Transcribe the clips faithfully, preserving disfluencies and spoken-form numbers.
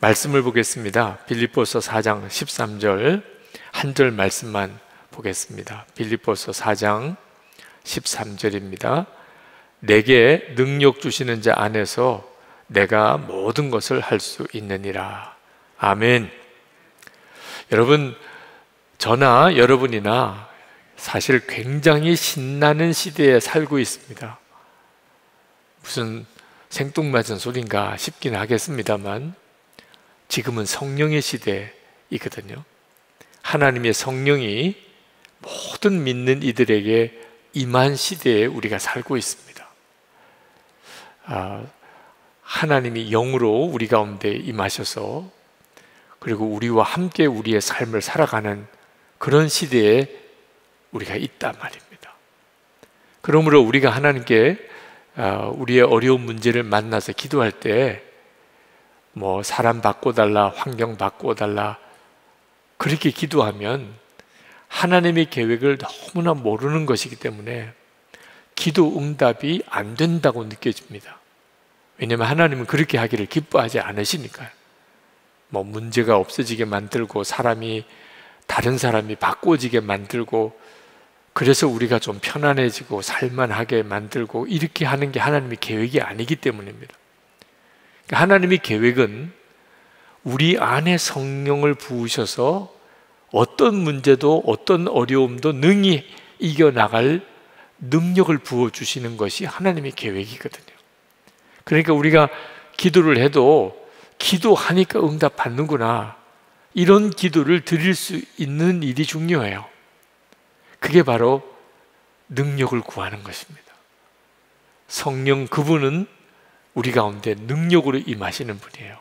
말씀을 보겠습니다. 빌립보서 사 장 십삼 절 한 절 말씀만 보겠습니다. 빌립보서 사 장 십삼 절입니다. 내게 능력 주시는 자 안에서 내가 모든 것을 할 수 있느니라. 아멘. 여러분, 저나 여러분이나 사실 굉장히 신나는 시대에 살고 있습니다. 무슨 생뚱맞은 소린가 싶긴 하겠습니다만 지금은 성령의 시대이거든요. 하나님의 성령이 모든 믿는 이들에게 임한 시대에 우리가 살고 있습니다. 아, 하나님이 영으로 우리 가운데 임하셔서 그리고 우리와 함께 우리의 삶을 살아가는 그런 시대에 우리가 있단 말입니다. 그러므로 우리가 하나님께 우리의 어려운 문제를 만나서 기도할 때 뭐 사람 바꿔달라, 환경 바꿔달라 그렇게 기도하면 하나님의 계획을 너무나 모르는 것이기 때문에 기도 응답이 안 된다고 느껴집니다. 왜냐하면 하나님은 그렇게 하기를 기뻐하지 않으시니까요. 뭐 문제가 없어지게 만들고 사람이 다른 사람이 바꿔지게 만들고 그래서 우리가 좀 편안해지고 살만하게 만들고 이렇게 하는 게 하나님의 계획이 아니기 때문입니다. 그러니까 하나님의 계획은 우리 안에 성령을 부으셔서 어떤 문제도 어떤 어려움도 능히 이겨나갈 능력을 부어주시는 것이 하나님의 계획이거든요. 그러니까 우리가 기도를 해도 기도하니까 응답 받는구나, 이런 기도를 드릴 수 있는 일이 중요해요. 그게 바로 능력을 구하는 것입니다. 성령 그분은 우리 가운데 능력으로 임하시는 분이에요.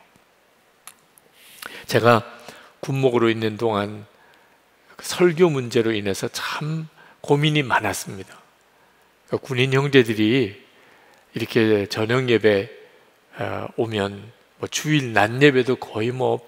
제가 군목으로 있는 동안 설교 문제로 인해서 참 고민이 많았습니다. 그러니까 군인 형제들이 이렇게 저녁 예배 오면 뭐 주일 낮 예배도 거의 뭐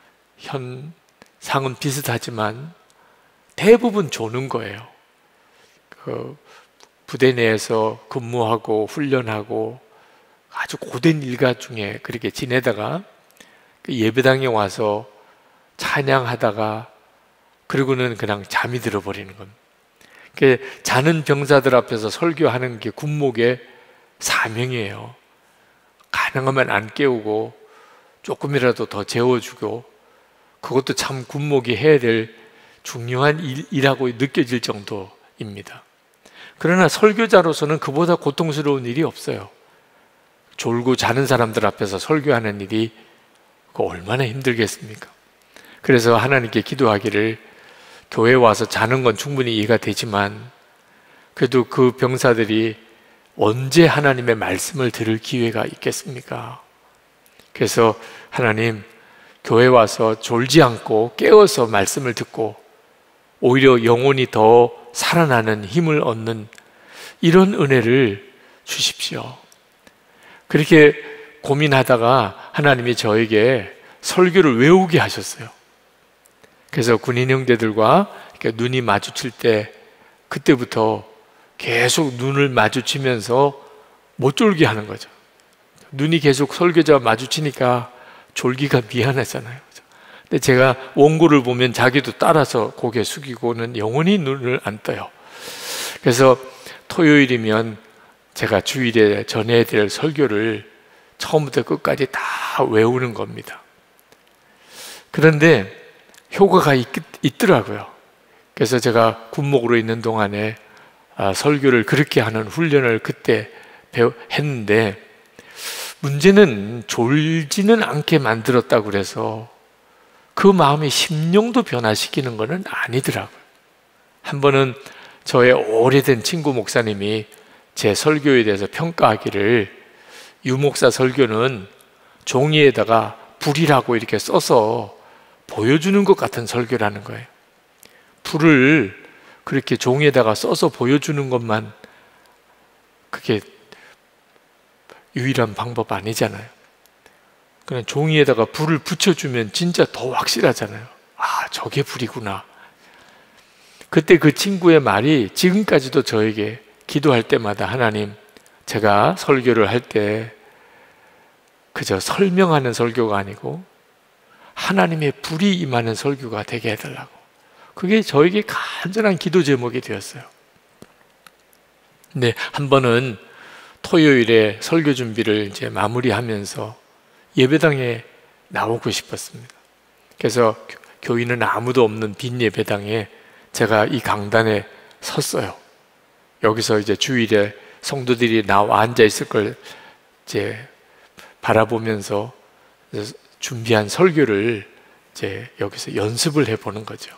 현상은 비슷하지만 대부분 조는 거예요. 그 부대 내에서 근무하고 훈련하고 아주 고된 일가 중에 그렇게 지내다가 예배당에 와서 찬양하다가 그리고는 그냥 잠이 들어버리는 겁니다. 자는 병사들 앞에서 설교하는 게 군목의 사명이에요. 가능하면 안 깨우고 조금이라도 더 재워주고, 그것도 참 군목이 해야 될 중요한 일, 일이라고 느껴질 정도입니다. 그러나 설교자로서는 그보다 고통스러운 일이 없어요. 졸고 자는 사람들 앞에서 설교하는 일이 얼마나 힘들겠습니까? 그래서 하나님께 기도하기를, 교회 와서 자는 건 충분히 이해가 되지만 그래도 그 병사들이 언제 하나님의 말씀을 들을 기회가 있겠습니까? 그래서 하나님, 교회 와서 졸지 않고 깨어서 말씀을 듣고 오히려 영혼이 더 살아나는 힘을 얻는 이런 은혜를 주십시오. 그렇게 고민하다가 하나님이 저에게 설교를 외우게 하셨어요. 그래서 군인 형제들과 눈이 마주칠 때 그때부터 계속 눈을 마주치면서 못 졸게 하는 거죠. 눈이 계속 설교자와 마주치니까 졸기가 미안하잖아요. 근데 제가 원고를 보면 자기도 따라서 고개 숙이고는 영원히 눈을 안 떠요. 그래서 토요일이면 제가 주일에 전해야 될 설교를 처음부터 끝까지 다 외우는 겁니다. 그런데 효과가 있, 있더라고요. 그래서 제가 군목으로 있는 동안에 아, 설교를 그렇게 하는 훈련을 그때 배우, 했는데 문제는 졸지는 않게 만들었다고 그래서 그 마음의 심령도 변화시키는 것은 아니더라고요. 한 번은 저의 오래된 친구 목사님이 제 설교에 대해서 평가하기를, 유 목사 설교는 종이에다가 불이라고 이렇게 써서 보여주는 것 같은 설교라는 거예요. 불을 그렇게 종이에다가 써서 보여주는 것만 그게 유일한 방법 아니잖아요. 그냥 종이에다가 불을 붙여주면 진짜 더 확실하잖아요. 아, 저게 불이구나. 그때 그 친구의 말이 지금까지도 저에게 기도할 때마다, 하나님, 제가 설교를 할 때 그저 설명하는 설교가 아니고 하나님의 불이 임하는 설교가 되게 해달라고. 그게 저에게 간절한 기도 제목이 되었어요. 근데 한 번은 토요일에 설교 준비를 이제 마무리하면서 예배당에 나오고 싶었습니다. 그래서 교인은 아무도 없는 빈 예배당에 제가 이 강단에 섰어요. 여기서 이제 주일에 성도들이 나와 앉아 있을 걸 이제 바라보면서 준비한 설교를 이제 여기서 연습을 해보는 거죠.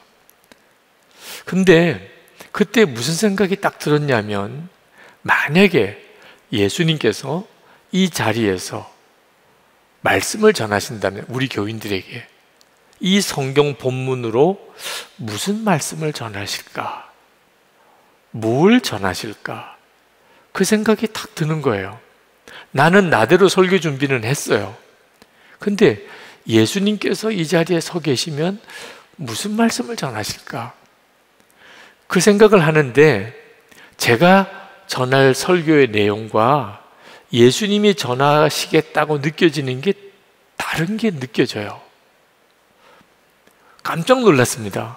근데 그때 무슨 생각이 딱 들었냐면, 만약에 예수님께서 이 자리에서 말씀을 전하신다면 우리 교인들에게 이 성경 본문으로 무슨 말씀을 전하실까? 뭘 전하실까? 그 생각이 딱 드는 거예요. 나는 나대로 설교 준비는 했어요. 근데 예수님께서 이 자리에 서 계시면 무슨 말씀을 전하실까? 그 생각을 하는데 제가 전할 설교의 내용과 예수님이 전하시겠다고 느껴지는 게 다른 게 느껴져요. 깜짝 놀랐습니다.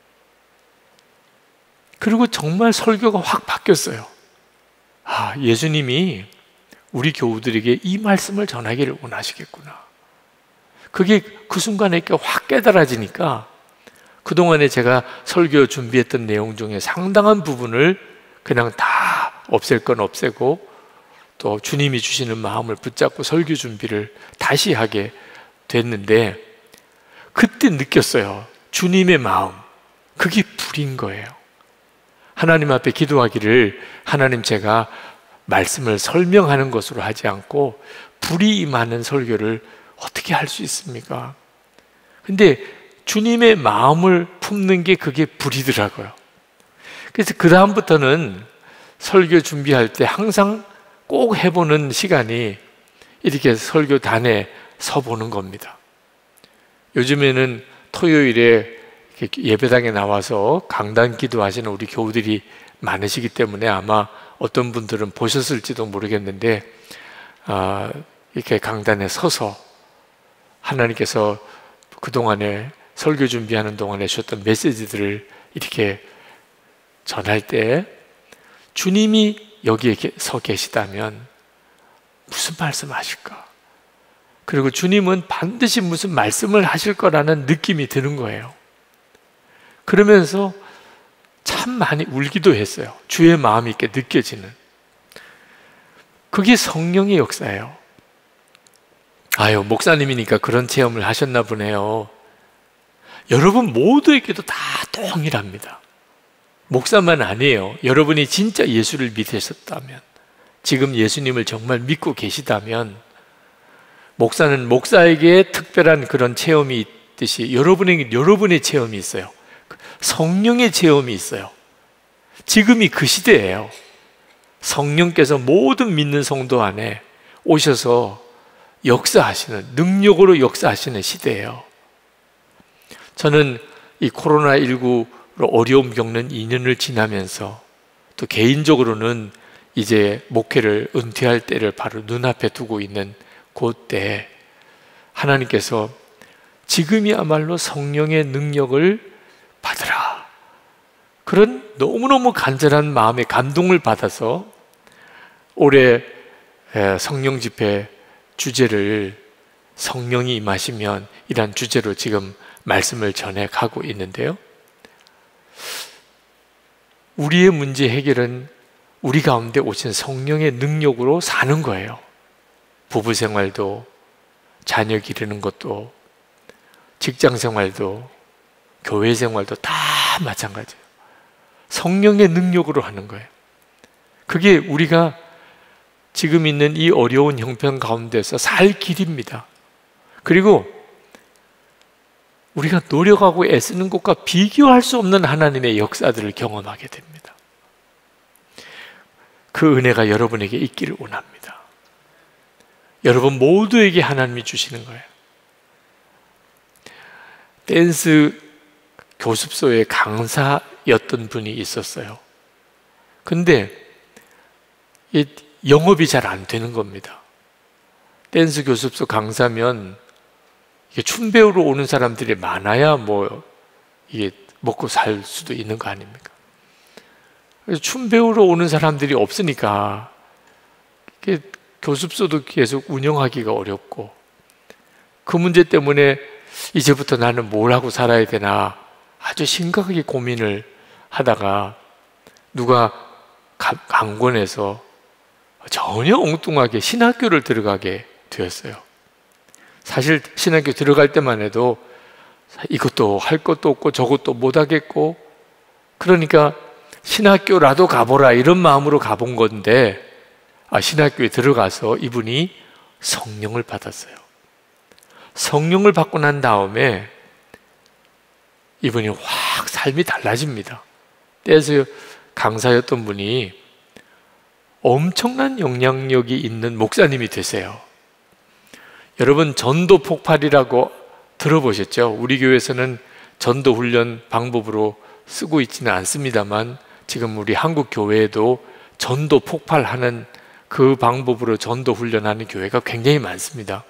그리고 정말 설교가 확 바뀌었어요. 아, 예수님이 우리 교우들에게 이 말씀을 전하기를 원하시겠구나. 그게 그 순간에 이렇게 확 깨달아지니까 그동안에 제가 설교 준비했던 내용 중에 상당한 부분을 그냥 다 없앨 건 없애고 또 주님이 주시는 마음을 붙잡고 설교 준비를 다시 하게 됐는데, 그때 느꼈어요. 주님의 마음, 그게 불인 거예요. 하나님 앞에 기도하기를, 하나님, 제가 말씀을 설명하는 것으로 하지 않고 불이 임하는 설교를 어떻게 할 수 있습니까? 근데 주님의 마음을 품는 게 그게 불이더라고요. 그래서 그 다음부터는 설교 준비할 때 항상 꼭 해보는 시간이 이렇게 설교단에 서보는 겁니다. 요즘에는 토요일에 예배당에 나와서 강단 기도하시는 우리 교우들이 많으시기 때문에 아마 어떤 분들은 보셨을지도 모르겠는데, 아, 이렇게 강단에 서서 하나님께서 그동안에 설교 준비하는 동안에 주셨던 메시지들을 이렇게 전할 때 주님이 여기에 서 계시다면 무슨 말씀 하실까? 그리고 주님은 반드시 무슨 말씀을 하실 거라는 느낌이 드는 거예요. 그러면서 참 많이 울기도 했어요. 주의 마음이 이렇게 느껴지는. 그게 성령의 역사예요. 아유, 목사님이니까 그런 체험을 하셨나 보네요. 여러분 모두에게도 다 동일합니다. 목사만 아니에요. 여러분이 진짜 예수를 믿으셨다면, 지금 예수님을 정말 믿고 계시다면, 목사는 목사에게 특별한 그런 체험이 있듯이 여러분에게 여러분의 체험이 있어요. 성령의 체험이 있어요. 지금이 그 시대예요. 성령께서 모든 믿는 성도 안에 오셔서 역사하시는, 능력으로 역사하시는 시대예요. 저는 이 코로나십구로 어려움 겪는 이 년을 지나면서 또 개인적으로는 이제 목회를 은퇴할 때를 바로 눈앞에 두고 있는 그때 하나님께서 지금이야말로 성령의 능력을 받으라, 그런 너무너무 간절한 마음의 감동을 받아서 올해 성령 집회 주제를 성령이 임하시면 이란 주제로 지금 말씀을 전해 가고 있는데요, 우리의 문제 해결은 우리 가운데 오신 성령의 능력으로 사는 거예요. 부부 생활도, 자녀 기르는 것도, 직장 생활도, 교회 생활도 다 마찬가지예요. 성령의 능력으로 하는 거예요. 그게 우리가 지금 있는 이 어려운 형편 가운데서 살 길입니다. 그리고 우리가 노력하고 애쓰는 것과 비교할 수 없는 하나님의 역사들을 경험하게 됩니다. 그 은혜가 여러분에게 있기를 원합니다. 여러분 모두에게 하나님이 주시는 거예요. 댄스 교습소의 강사였던 분이 있었어요. 근데 이 영업이 잘 안 되는 겁니다. 댄스 교습소 강사면 이게 춤 배우러 오는 사람들이 많아야 뭐 이게 먹고 살 수도 있는 거 아닙니까? 그래서 춤 배우러 오는 사람들이 없으니까 이게 교습소도 계속 운영하기가 어렵고, 그 문제 때문에 이제부터 나는 뭘 하고 살아야 되나 아주 심각하게 고민을 하다가 누가 강권해서 전혀 엉뚱하게 신학교를 들어가게 되었어요. 사실 신학교 들어갈 때만 해도 이것도 할 것도 없고 저것도 못 하겠고, 그러니까 신학교라도 가보라 이런 마음으로 가본 건데, 아, 신학교에 들어가서 이분이 성령을 받았어요. 성령을 받고 난 다음에 이분이 확 삶이 달라집니다. 그래서 강사였던 분이 엄청난 영향력이 있는 목사님이 되세요. 여러분, 전도 폭발이라고 들어보셨죠? 우리 교회에서는 전도 훈련 방법으로 쓰고 있지는 않습니다만, 지금 우리 한국 교회에도 전도 폭발하는 그 방법으로 전도 훈련하는 교회가 굉장히 많습니다.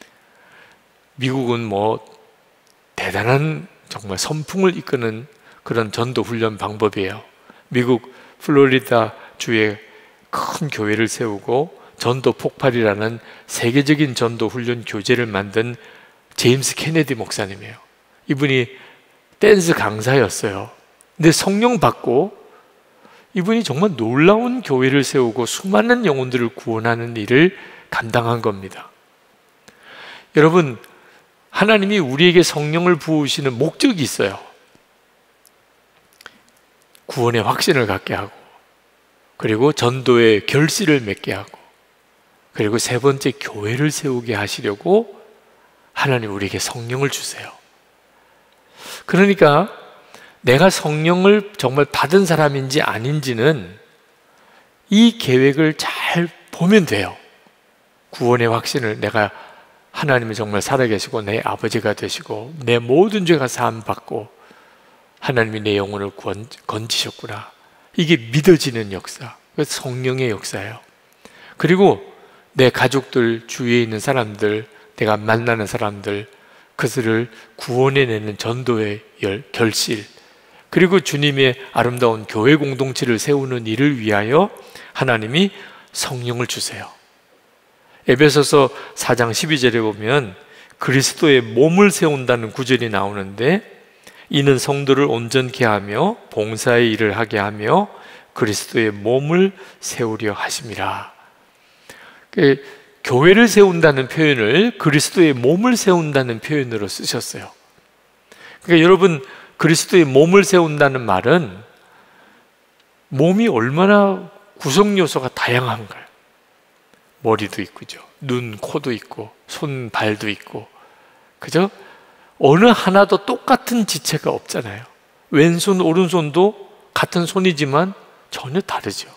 미국은 뭐 대단한 정말 선풍을 이끄는 그런 전도 훈련 방법이에요. 미국 플로리다 주에 큰 교회를 세우고 전도 폭발이라는 세계적인 전도 훈련 교재를 만든 제임스 케네디 목사님이에요. 이분이 댄스 강사였어요. 근데 성령 받고 이분이 정말 놀라운 교회를 세우고 수많은 영혼들을 구원하는 일을 감당한 겁니다. 여러분, 하나님이 우리에게 성령을 부으시는 목적이 있어요. 구원의 확신을 갖게 하고, 그리고 전도의 결실을 맺게 하고, 그리고 세 번째 교회를 세우게 하시려고 하나님 우리에게 성령을 주세요. 그러니까 내가 성령을 정말 받은 사람인지 아닌지는 이 계획을 잘 보면 돼요. 구원의 확신을, 내가 하나님이 정말 살아계시고 내 아버지가 되시고 내 모든 죄가 사함받고 하나님이 내 영혼을 건, 건지셨구나, 이게 믿어지는 역사, 그래서 성령의 역사예요. 그리고 내 가족들, 주위에 있는 사람들, 내가 만나는 사람들, 그들을 구원해내는 전도의 열, 결실, 그리고 주님의 아름다운 교회 공동체를 세우는 일을 위하여 하나님이 성령을 주세요. 에베소서 사 장 십이 절에 보면 그리스도의 몸을 세운다는 구절이 나오는데, 이는 성도를 온전케 하며 봉사의 일을 하게 하며 그리스도의 몸을 세우려 하심이라. 교회를 세운다는 표현을 그리스도의 몸을 세운다는 표현으로 쓰셨어요. 그러니까 여러분, 그리스도의 몸을 세운다는 말은 몸이 얼마나 구성 요소가 다양한가요? 머리도 있고죠, 눈, 코도 있고, 손, 발도 있고, 그죠? 어느 하나도 똑같은 지체가 없잖아요. 왼손, 오른손도 같은 손이지만 전혀 다르죠.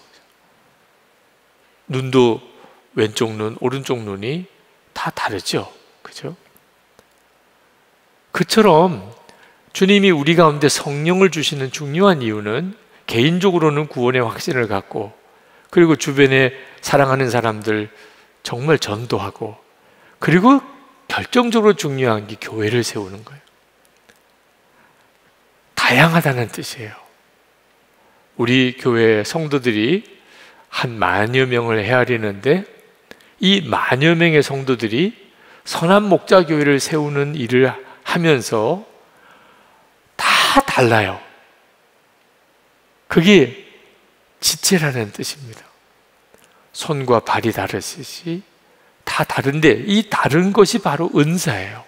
눈도 왼쪽 눈, 오른쪽 눈이 다 다르죠. 그죠? 그처럼 주님이 우리 가운데 성령을 주시는 중요한 이유는 개인적으로는 구원의 확신을 갖고, 그리고 주변에 사랑하는 사람들 정말 전도하고, 그리고 결정적으로 중요한 게 교회를 세우는 거예요. 다양하다는 뜻이에요. 우리 교회 성도들이 한 만여 명을 헤아리는데, 이 만여 명의 성도들이 선한 목자교회를 세우는 일을 하면서 다 달라요. 그게 지체라는 뜻입니다. 손과 발이 다르듯이 다 다른데, 이 다른 것이 바로 은사예요.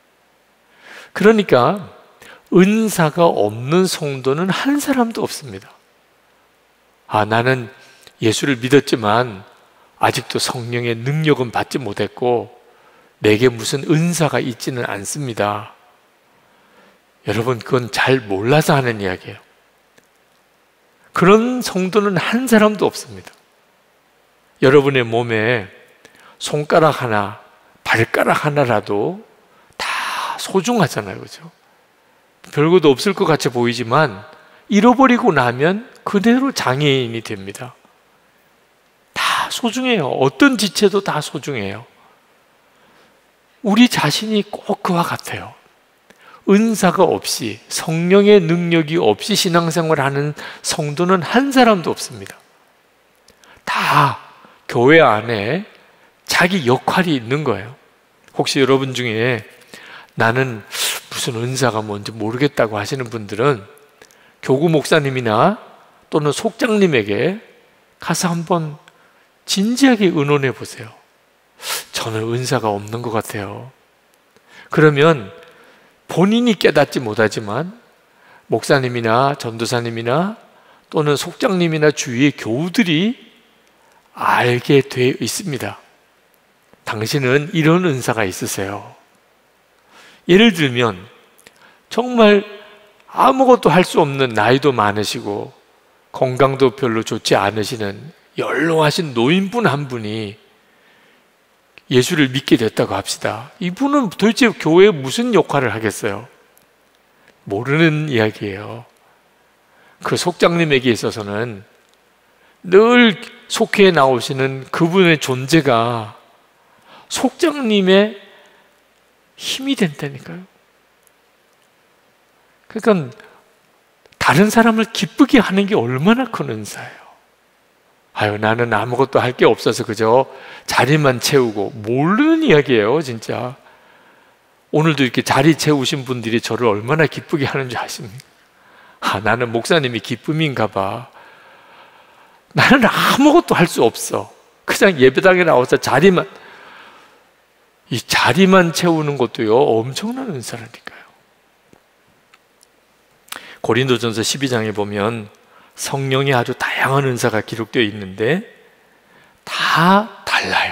그러니까 은사가 없는 성도는 한 사람도 없습니다. 아, 나는 예수를 믿었지만 아직도 성령의 능력은 받지 못했고 내게 무슨 은사가 있지는 않습니다. 여러분, 그건 잘 몰라서 하는 이야기예요. 그런 성도는 한 사람도 없습니다. 여러분의 몸에 손가락 하나, 발가락 하나라도 다 소중하잖아요. 그죠? 별것도 없을 것 같이 보이지만 잃어버리고 나면 그대로 장애인이 됩니다. 다 소중해요. 어떤 지체도 다 소중해요. 우리 자신이 꼭 그와 같아요. 은사가 없이, 성령의 능력이 없이 신앙생활하는 성도는 한 사람도 없습니다. 다 교회 안에 자기 역할이 있는 거예요. 혹시 여러분 중에 나는 무슨 은사가 뭔지 모르겠다고 하시는 분들은 교구 목사님이나 또는 속장님에게 가서 한번 진지하게 의논해 보세요. 저는 은사가 없는 것 같아요. 그러면 본인이 깨닫지 못하지만 목사님이나 전도사님이나 또는 속장님이나 주위의 교우들이 알게 돼 있습니다. 당신은 이런 은사가 있으세요. 예를 들면 정말 아무것도 할 수 없는, 나이도 많으시고 건강도 별로 좋지 않으시는 연로하신 노인분 한 분이 예수를 믿게 됐다고 합시다. 이분은 도대체 교회에 무슨 역할을 하겠어요? 모르는 이야기예요. 그 속장님에게 있어서는 늘 속회에 나오시는 그분의 존재가 속장님의 힘이 된다니까요. 그러니까 다른 사람을 기쁘게 하는 게 얼마나 큰 은사예요. 아유, 나는 아무것도 할 게 없어서 그저 자리만 채우고, 모르는 이야기예요, 진짜. 오늘도 이렇게 자리 채우신 분들이 저를 얼마나 기쁘게 하는지 아십니까? 아, 나는 목사님이 기쁨인가 봐. 나는 아무것도 할 수 없어. 그냥 예배당에 나와서 자리만, 이 자리만 채우는 것도요, 엄청난 은사라니까요. 고린도전서 십이 장에 보면 성령의 아주 다양한 은사가 기록되어 있는데 다 달라요.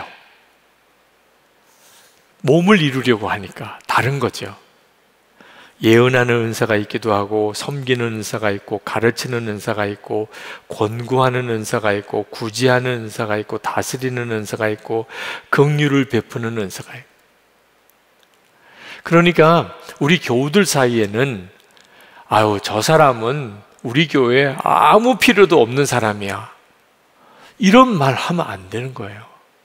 몸을 이루려고 하니까 다른 거죠. 예언하는 은사가 있기도 하고, 섬기는 은사가 있고, 가르치는 은사가 있고, 권고하는 은사가 있고, 구제하는 은사가 있고, 다스리는 은사가 있고, 긍휼을 베푸는 은사가 있고. 그러니까 우리 교우들 사이에는 아유, 저 사람은 우리 교회에 아무 필요도 없는 사람이야, 이런 말 하면 안 되는 거예요.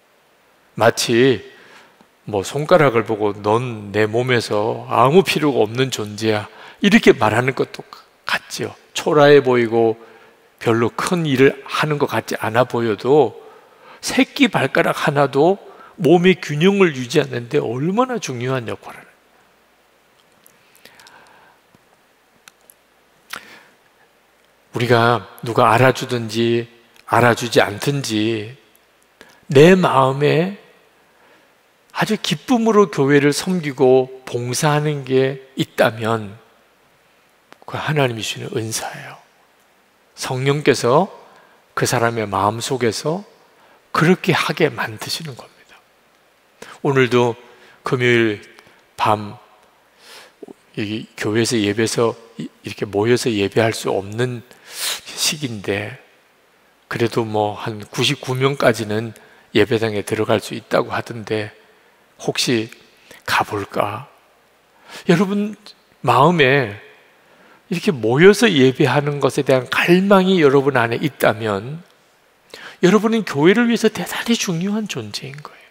마치 뭐 손가락을 보고 넌 내 몸에서 아무 필요가 없는 존재야, 이렇게 말하는 것도 같지요. 초라해 보이고 별로 큰 일을 하는 것 같지 않아 보여도 새끼 발가락 하나도 몸의 균형을 유지하는데 얼마나 중요한 역할을 해요. 우리가 누가 알아주든지 알아주지 않든지 내 마음에 아주 기쁨으로 교회를 섬기고 봉사하는 게 있다면 그 하나님이 주시는 은사예요. 성령께서 그 사람의 마음 속에서 그렇게 하게 만드시는 겁니다. 오늘도 금요일 밤 여기 교회에서 예배에서 이렇게 모여서 예배할 수 없는 시기인데 그래도 뭐 한 구십구 명까지는 예배당에 들어갈 수 있다고 하던데 혹시 가볼까? 여러분 마음에 이렇게 모여서 예배하는 것에 대한 갈망이 여러분 안에 있다면 여러분은 교회를 위해서 대단히 중요한 존재인 거예요.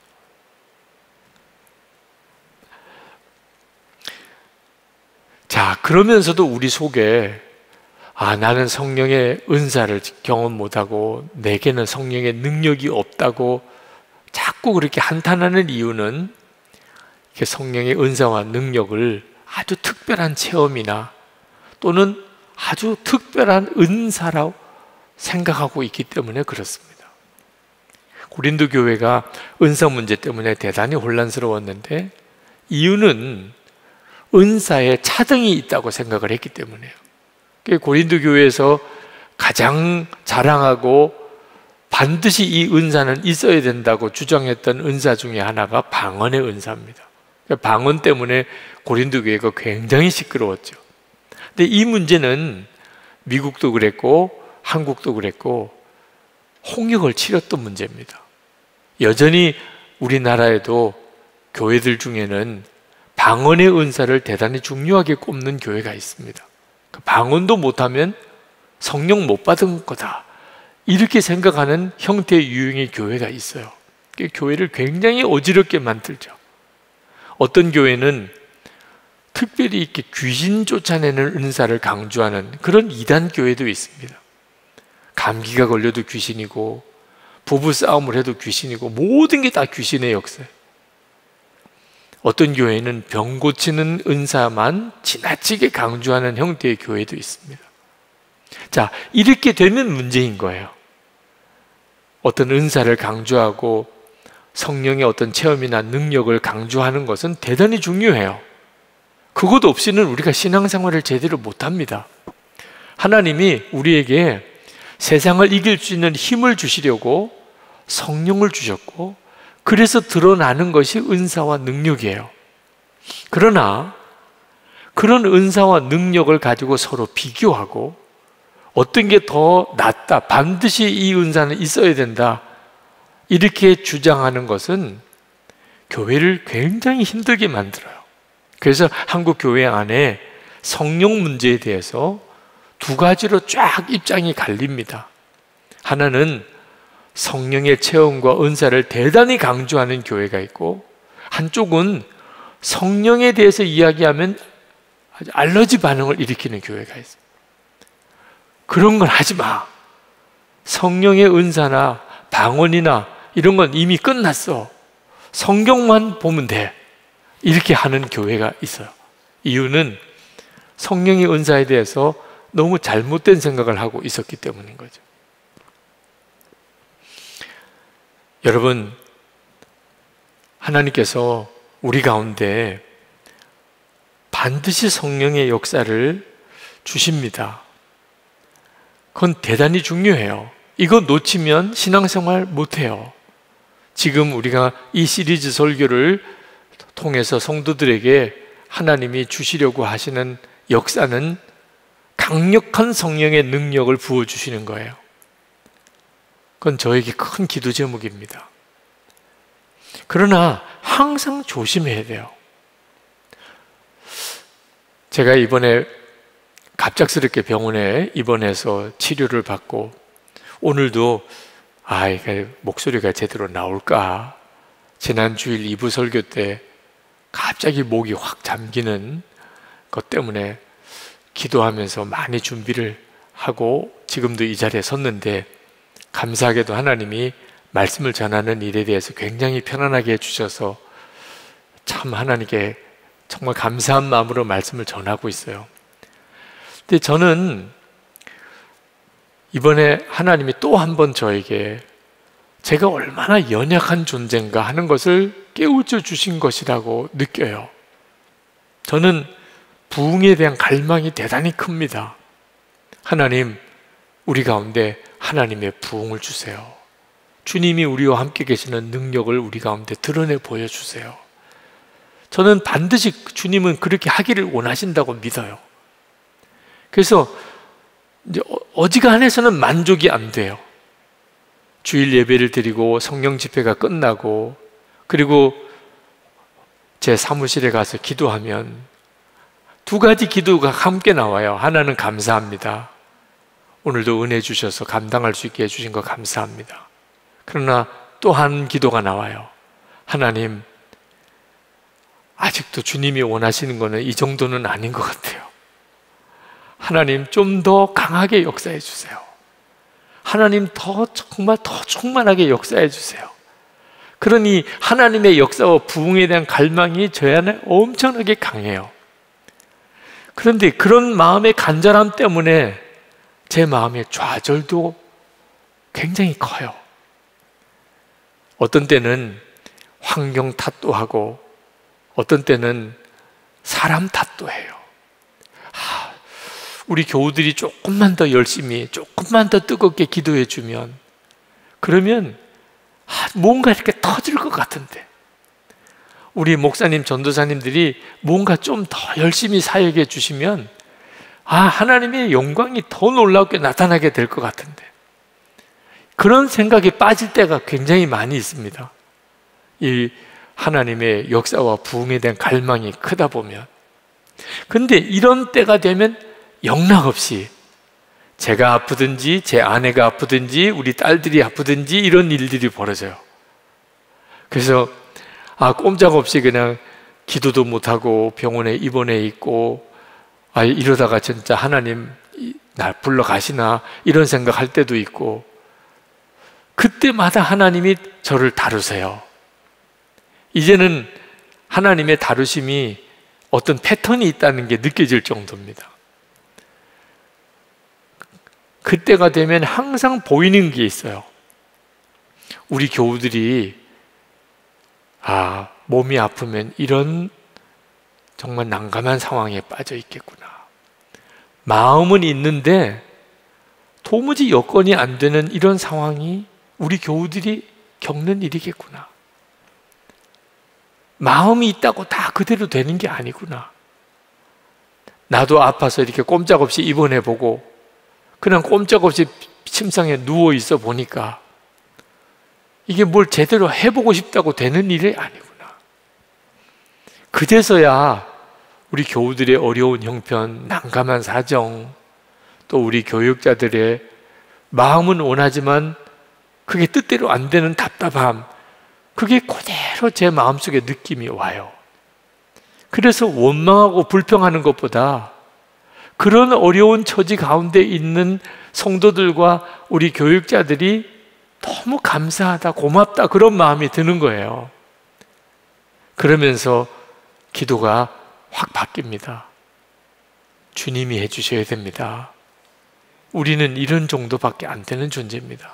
자, 그러면서도 우리 속에 아, 나는 성령의 은사를 경험 못하고 내게는 성령의 능력이 없다고 자꾸 그렇게 한탄하는 이유는 이렇게 성령의 은사와 능력을 아주 특별한 체험이나 또는 아주 특별한 은사라고 생각하고 있기 때문에 그렇습니다. 고린도 교회가 은사 문제 때문에 대단히 혼란스러웠는데 이유는 은사에 차등이 있다고 생각을 했기 때문이에요. 고린도 교회에서 가장 자랑하고 반드시 이 은사는 있어야 된다고 주장했던 은사 중에 하나가 방언의 은사입니다. 방언 때문에 고린도 교회가 굉장히 시끄러웠죠. 근데 이 문제는 미국도 그랬고 한국도 그랬고 홍역을 치렀던 문제입니다. 여전히 우리나라에도 교회들 중에는 방언의 은사를 대단히 중요하게 꼽는 교회가 있습니다. 방언도 못하면 성령 못 받은 거다, 이렇게 생각하는 형태의 유형의 교회가 있어요. 교회를 굉장히 어지럽게 만들죠. 어떤 교회는 특별히 이렇게 귀신 쫓아내는 은사를 강조하는 그런 이단 교회도 있습니다. 감기가 걸려도 귀신이고, 부부 싸움을 해도 귀신이고, 모든 게 다 귀신의 역사예요. 어떤 교회는 병 고치는 은사만 지나치게 강조하는 형태의 교회도 있습니다. 자, 이렇게 되면 문제인 거예요. 어떤 은사를 강조하고 성령의 어떤 체험이나 능력을 강조하는 것은 대단히 중요해요. 그것 없이는 우리가 신앙생활을 제대로 못합니다. 하나님이 우리에게 세상을 이길 수 있는 힘을 주시려고 성령을 주셨고, 그래서 드러나는 것이 은사와 능력이에요. 그러나 그런 은사와 능력을 가지고 서로 비교하고 어떤 게 더 낫다, 반드시 이 은사는 있어야 된다, 이렇게 주장하는 것은 교회를 굉장히 힘들게 만들어요. 그래서 한국 교회 안에 성령 문제에 대해서 두 가지로 쫙 입장이 갈립니다. 하나는 성령의 체험과 은사를 대단히 강조하는 교회가 있고, 한쪽은 성령에 대해서 이야기하면 아주 알러지 반응을 일으키는 교회가 있어요. 그런 건 하지 마. 성령의 은사나 방언이나 이런 건 이미 끝났어. 성경만 보면 돼. 이렇게 하는 교회가 있어요. 이유는 성령의 은사에 대해서 너무 잘못된 생각을 하고 있었기 때문인 거죠. 여러분, 하나님께서 우리 가운데 반드시 성령의 역사를 주십니다. 그건 대단히 중요해요. 이거 놓치면 신앙생활 못해요. 지금 우리가 이 시리즈 설교를 통해서 성도들에게 하나님이 주시려고 하시는 역사는 강력한 성령의 능력을 부어주시는 거예요. 그건 저에게 큰 기도 제목입니다. 그러나 항상 조심해야 돼요. 제가 이번에 갑작스럽게 병원에 입원해서 치료를 받고, 오늘도 아, 이게 목소리가 제대로 나올까? 지난 주일 이 부 설교 때 갑자기 목이 확 잠기는 것 때문에 기도하면서 많이 준비를 하고 지금도 이 자리에 섰는데, 감사하게도 하나님이 말씀을 전하는 일에 대해서 굉장히 편안하게 해주셔서 참 하나님께 정말 감사한 마음으로 말씀을 전하고 있어요. 근데 저는 이번에 하나님이 또 한 번 저에게 제가 얼마나 연약한 존재인가 하는 것을 깨우쳐 주신 것이라고 느껴요. 저는 부흥에 대한 갈망이 대단히 큽니다. 하나님, 우리 가운데 하나님의 부흥을 주세요. 주님이 우리와 함께 계시는 능력을 우리 가운데 드러내 보여주세요. 저는 반드시 주님은 그렇게 하기를 원하신다고 믿어요. 그래서 이제 어지간해서는 만족이 안 돼요. 주일 예배를 드리고 성령 집회가 끝나고, 그리고 제 사무실에 가서 기도하면 두 가지 기도가 함께 나와요. 하나는 감사합니다. 오늘도 은혜 주셔서 감당할 수 있게 해주신 거 감사합니다. 그러나 또 한 기도가 나와요. 하나님, 아직도 주님이 원하시는 거는 이 정도는 아닌 것 같아요. 하나님, 좀 더 강하게 역사해 주세요. 하나님, 더 정말 더 충만하게 역사해 주세요. 그러니 하나님의 역사와 부흥에 대한 갈망이 저 안에 엄청나게 강해요. 그런데 그런 마음의 간절함 때문에 제 마음의 좌절도 굉장히 커요. 어떤 때는 환경 탓도 하고, 어떤 때는 사람 탓도 해요. 아, 우리 교우들이 조금만 더 열심히, 조금만 더 뜨겁게 기도해 주면, 그러면 아, 뭔가 이렇게 터질 것 같은데, 우리 목사님, 전도사님들이 뭔가 좀 더 열심히 사역해 주시면 아, 하나님의 영광이 더 놀랍게 나타나게 될 것 같은데, 그런 생각에 빠질 때가 굉장히 많이 있습니다. 이 하나님의 역사와 부흥에 대한 갈망이 크다 보면. 근데 이런 때가 되면 영락없이 제가 아프든지 제 아내가 아프든지 우리 딸들이 아프든지 이런 일들이 벌어져요. 그래서 아, 꼼짝없이 그냥 기도도 못하고 병원에 입원해 있고, 아, 이러다가 진짜 하나님 날 불러 가시나 이런 생각할 때도 있고, 그때마다 하나님이 저를 다루세요. 이제는 하나님의 다루심이 어떤 패턴이 있다는 게 느껴질 정도입니다. 그때가 되면 항상 보이는 게 있어요. 우리 교우들이 아, 몸이 아프면 이런 정말 난감한 상황에 빠져 있겠구나. 마음은 있는데 도무지 여건이 안 되는 이런 상황이 우리 교우들이 겪는 일이겠구나. 마음이 있다고 다 그대로 되는 게 아니구나. 나도 아파서 이렇게 꼼짝없이 입원해보고 그냥 꼼짝없이 침상에 누워 있어 보니까 이게 뭘 제대로 해보고 싶다고 되는 일이 아니구나. 그제서야 우리 교우들의 어려운 형편, 난감한 사정, 또 우리 교육자들의 마음은 원하지만 그게 뜻대로 안 되는 답답함, 그게 그대로 제 마음속에 느낌이 와요. 그래서 원망하고 불평하는 것보다 그런 어려운 처지 가운데 있는 성도들과 우리 교육자들이 너무 감사하다, 고맙다, 그런 마음이 드는 거예요. 그러면서 기도가 확 바뀝니다. 주님이 해주셔야 됩니다. 우리는 이런 정도밖에 안 되는 존재입니다.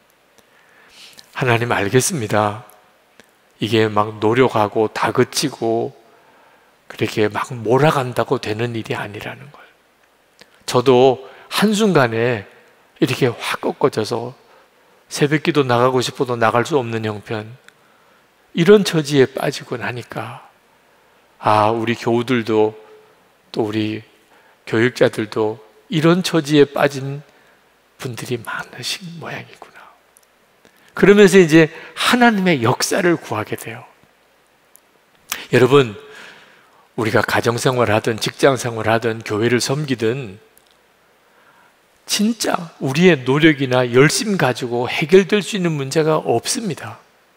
하나님 알겠습니다. 이게 막 노력하고 다그치고 그렇게 막 몰아간다고 되는 일이 아니라는 걸. 저도 한순간에 이렇게 확 꺾어져서 새벽기도 나가고 싶어도 나갈 수 없는 형편, 이런 처지에 빠지고 나니까 아, 우리 교우들도 또 우리 교육자들도 이런 처지에 빠진 분들이 많으신 모양이구나. 그러면서 이제 하나님의 역사를 구하게 돼요. 여러분, 우리가 가정생활 하든 직장생활 하든 교회를 섬기든 진짜 우리의 노력이나 열심 가지고 해결될 수 있는 문제가 없습니다.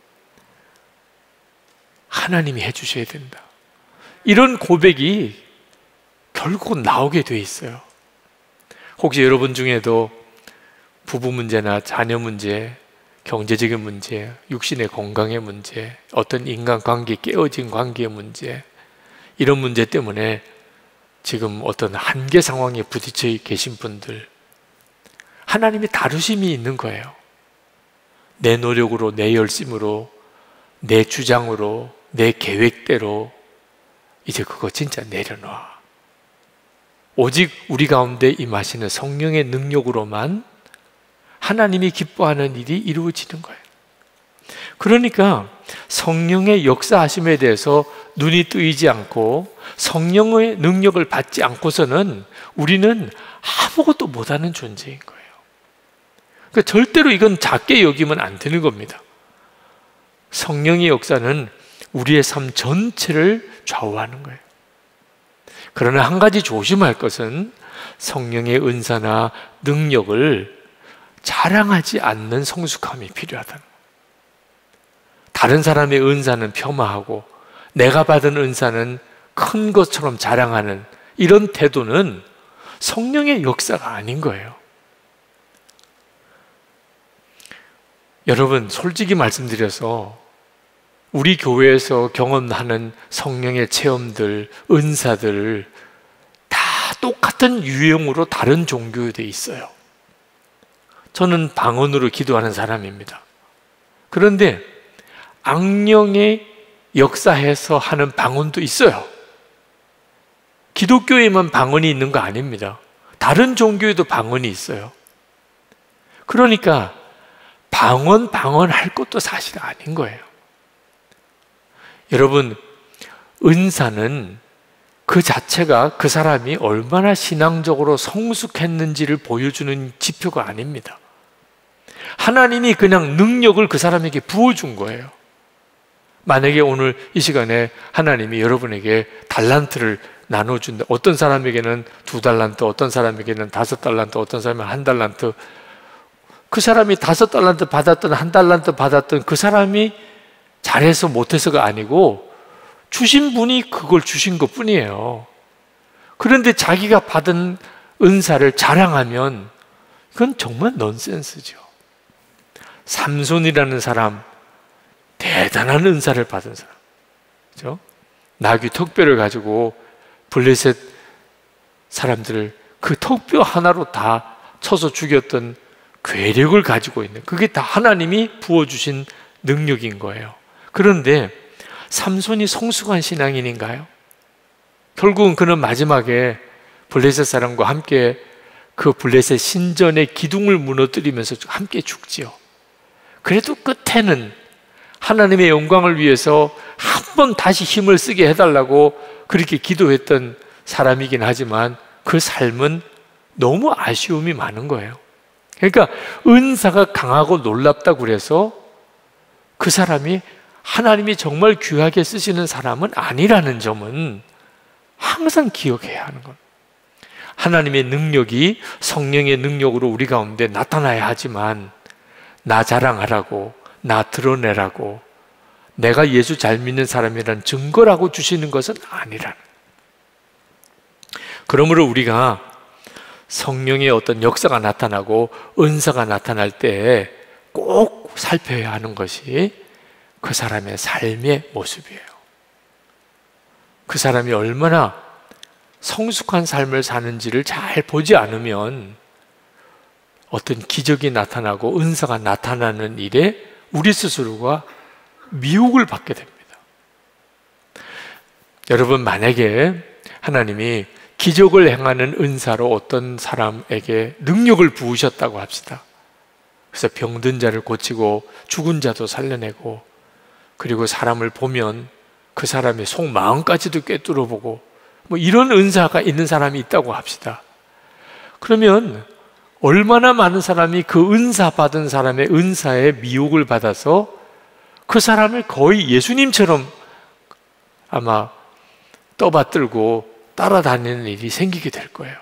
하나님이 해주셔야 된다. 이런 고백이 결국은 나오게 돼 있어요. 혹시 여러분 중에도 부부 문제나 자녀 문제, 경제적인 문제, 육신의 건강의 문제, 어떤 인간관계, 깨어진 관계의 문제, 이런 문제 때문에 지금 어떤 한계 상황에 부딪혀 계신 분들, 하나님이 다루심이 있는 거예요. 내 노력으로, 내 열심으로, 내 주장으로, 내 계획대로 이제 그거 진짜 내려놔. 오직 우리 가운데 임하시는 성령의 능력으로만 하나님이 기뻐하는 일이 이루어지는 거예요. 그러니까 성령의 역사하심에 대해서 눈이 뜨이지 않고 성령의 능력을 받지 않고서는 우리는 아무것도 못하는 존재인 거예요. 그러니까 절대로 이건 작게 여기면 안 되는 겁니다. 성령의 역사는 우리의 삶 전체를 좌우하는 거예요. 그러나 한 가지 조심할 것은 성령의 은사나 능력을 자랑하지 않는 성숙함이 필요하다는 거예요. 다른 사람의 은사는 폄하하고 내가 받은 은사는 큰 것처럼 자랑하는 이런 태도는 성령의 역사가 아닌 거예요. 여러분, 솔직히 말씀드려서 우리 교회에서 경험하는 성령의 체험들, 은사들 다 똑같은 유형으로 다른 종교에 있어요. 저는 방언으로 기도하는 사람입니다. 그런데 악령의 역사해서 하는 방언도 있어요. 기독교에만 방언이 있는 거 아닙니다. 다른 종교에도 방언이 있어요. 그러니까 방언, 방언할 것도 사실 아닌 거예요. 여러분, 은사는 그 자체가 그 사람이 얼마나 신앙적으로 성숙했는지를 보여주는 지표가 아닙니다. 하나님이 그냥 능력을 그 사람에게 부어준 거예요. 만약에 오늘 이 시간에 하나님이 여러분에게 달란트를 나눠준다. 어떤 사람에게는 두 달란트, 어떤 사람에게는 다섯 달란트, 어떤 사람은 한 달란트. 그 사람이 다섯 달란트 받았던 한 달란트 받았던 그 사람이 잘해서 못해서가 아니고 주신 분이 그걸 주신 것 뿐이에요. 그런데 자기가 받은 은사를 자랑하면 그건 정말 넌센스죠. 삼손이라는 사람, 대단한 은사를 받은 사람, 그죠? 나귀 턱뼈를 가지고 블레셋 사람들을 그 턱뼈 하나로 다 쳐서 죽였던 괴력을 가지고 있는, 그게 다 하나님이 부어주신 능력인 거예요. 그런데 삼손이 성숙한 신앙인인가요? 결국은 그는 마지막에 블레셋 사람과 함께 그 블레셋 신전의 기둥을 무너뜨리면서 함께 죽지요. 그래도 끝에는 하나님의 영광을 위해서 한 번 다시 힘을 쓰게 해달라고 그렇게 기도했던 사람이긴 하지만 그 삶은 너무 아쉬움이 많은 거예요. 그러니까 은사가 강하고 놀랍다고 그래서 그 사람이 하나님이 정말 귀하게 쓰시는 사람은 아니라는 점은 항상 기억해야 하는 겁니다. 하나님의 능력이 성령의 능력으로 우리 가운데 나타나야 하지만 나 자랑하라고, 나 드러내라고, 내가 예수 잘 믿는 사람이라는 증거라고 주시는 것은 아니라는. 그러므로 우리가 성령의 어떤 역사가 나타나고 은사가 나타날 때 꼭 살펴야 하는 것이 그 사람의 삶의 모습이에요. 그 사람이 얼마나 성숙한 삶을 사는지를 잘 보지 않으면 어떤 기적이 나타나고 은사가 나타나는 일에 우리 스스로가 미혹을 받게 됩니다. 여러분, 만약에 하나님이 기적을 행하는 은사로 어떤 사람에게 능력을 부으셨다고 합시다. 그래서 병든 자를 고치고 죽은 자도 살려내고, 그리고 사람을 보면 그 사람의 속마음까지도 꿰뚫어 보고, 뭐 이런 은사가 있는 사람이 있다고 합시다. 그러면 얼마나 많은 사람이 그 은사 받은 사람의 은사에 미혹을 받아서 그 사람을 거의 예수님처럼 아마 떠받들고 따라다니는 일이 생기게 될 거예요.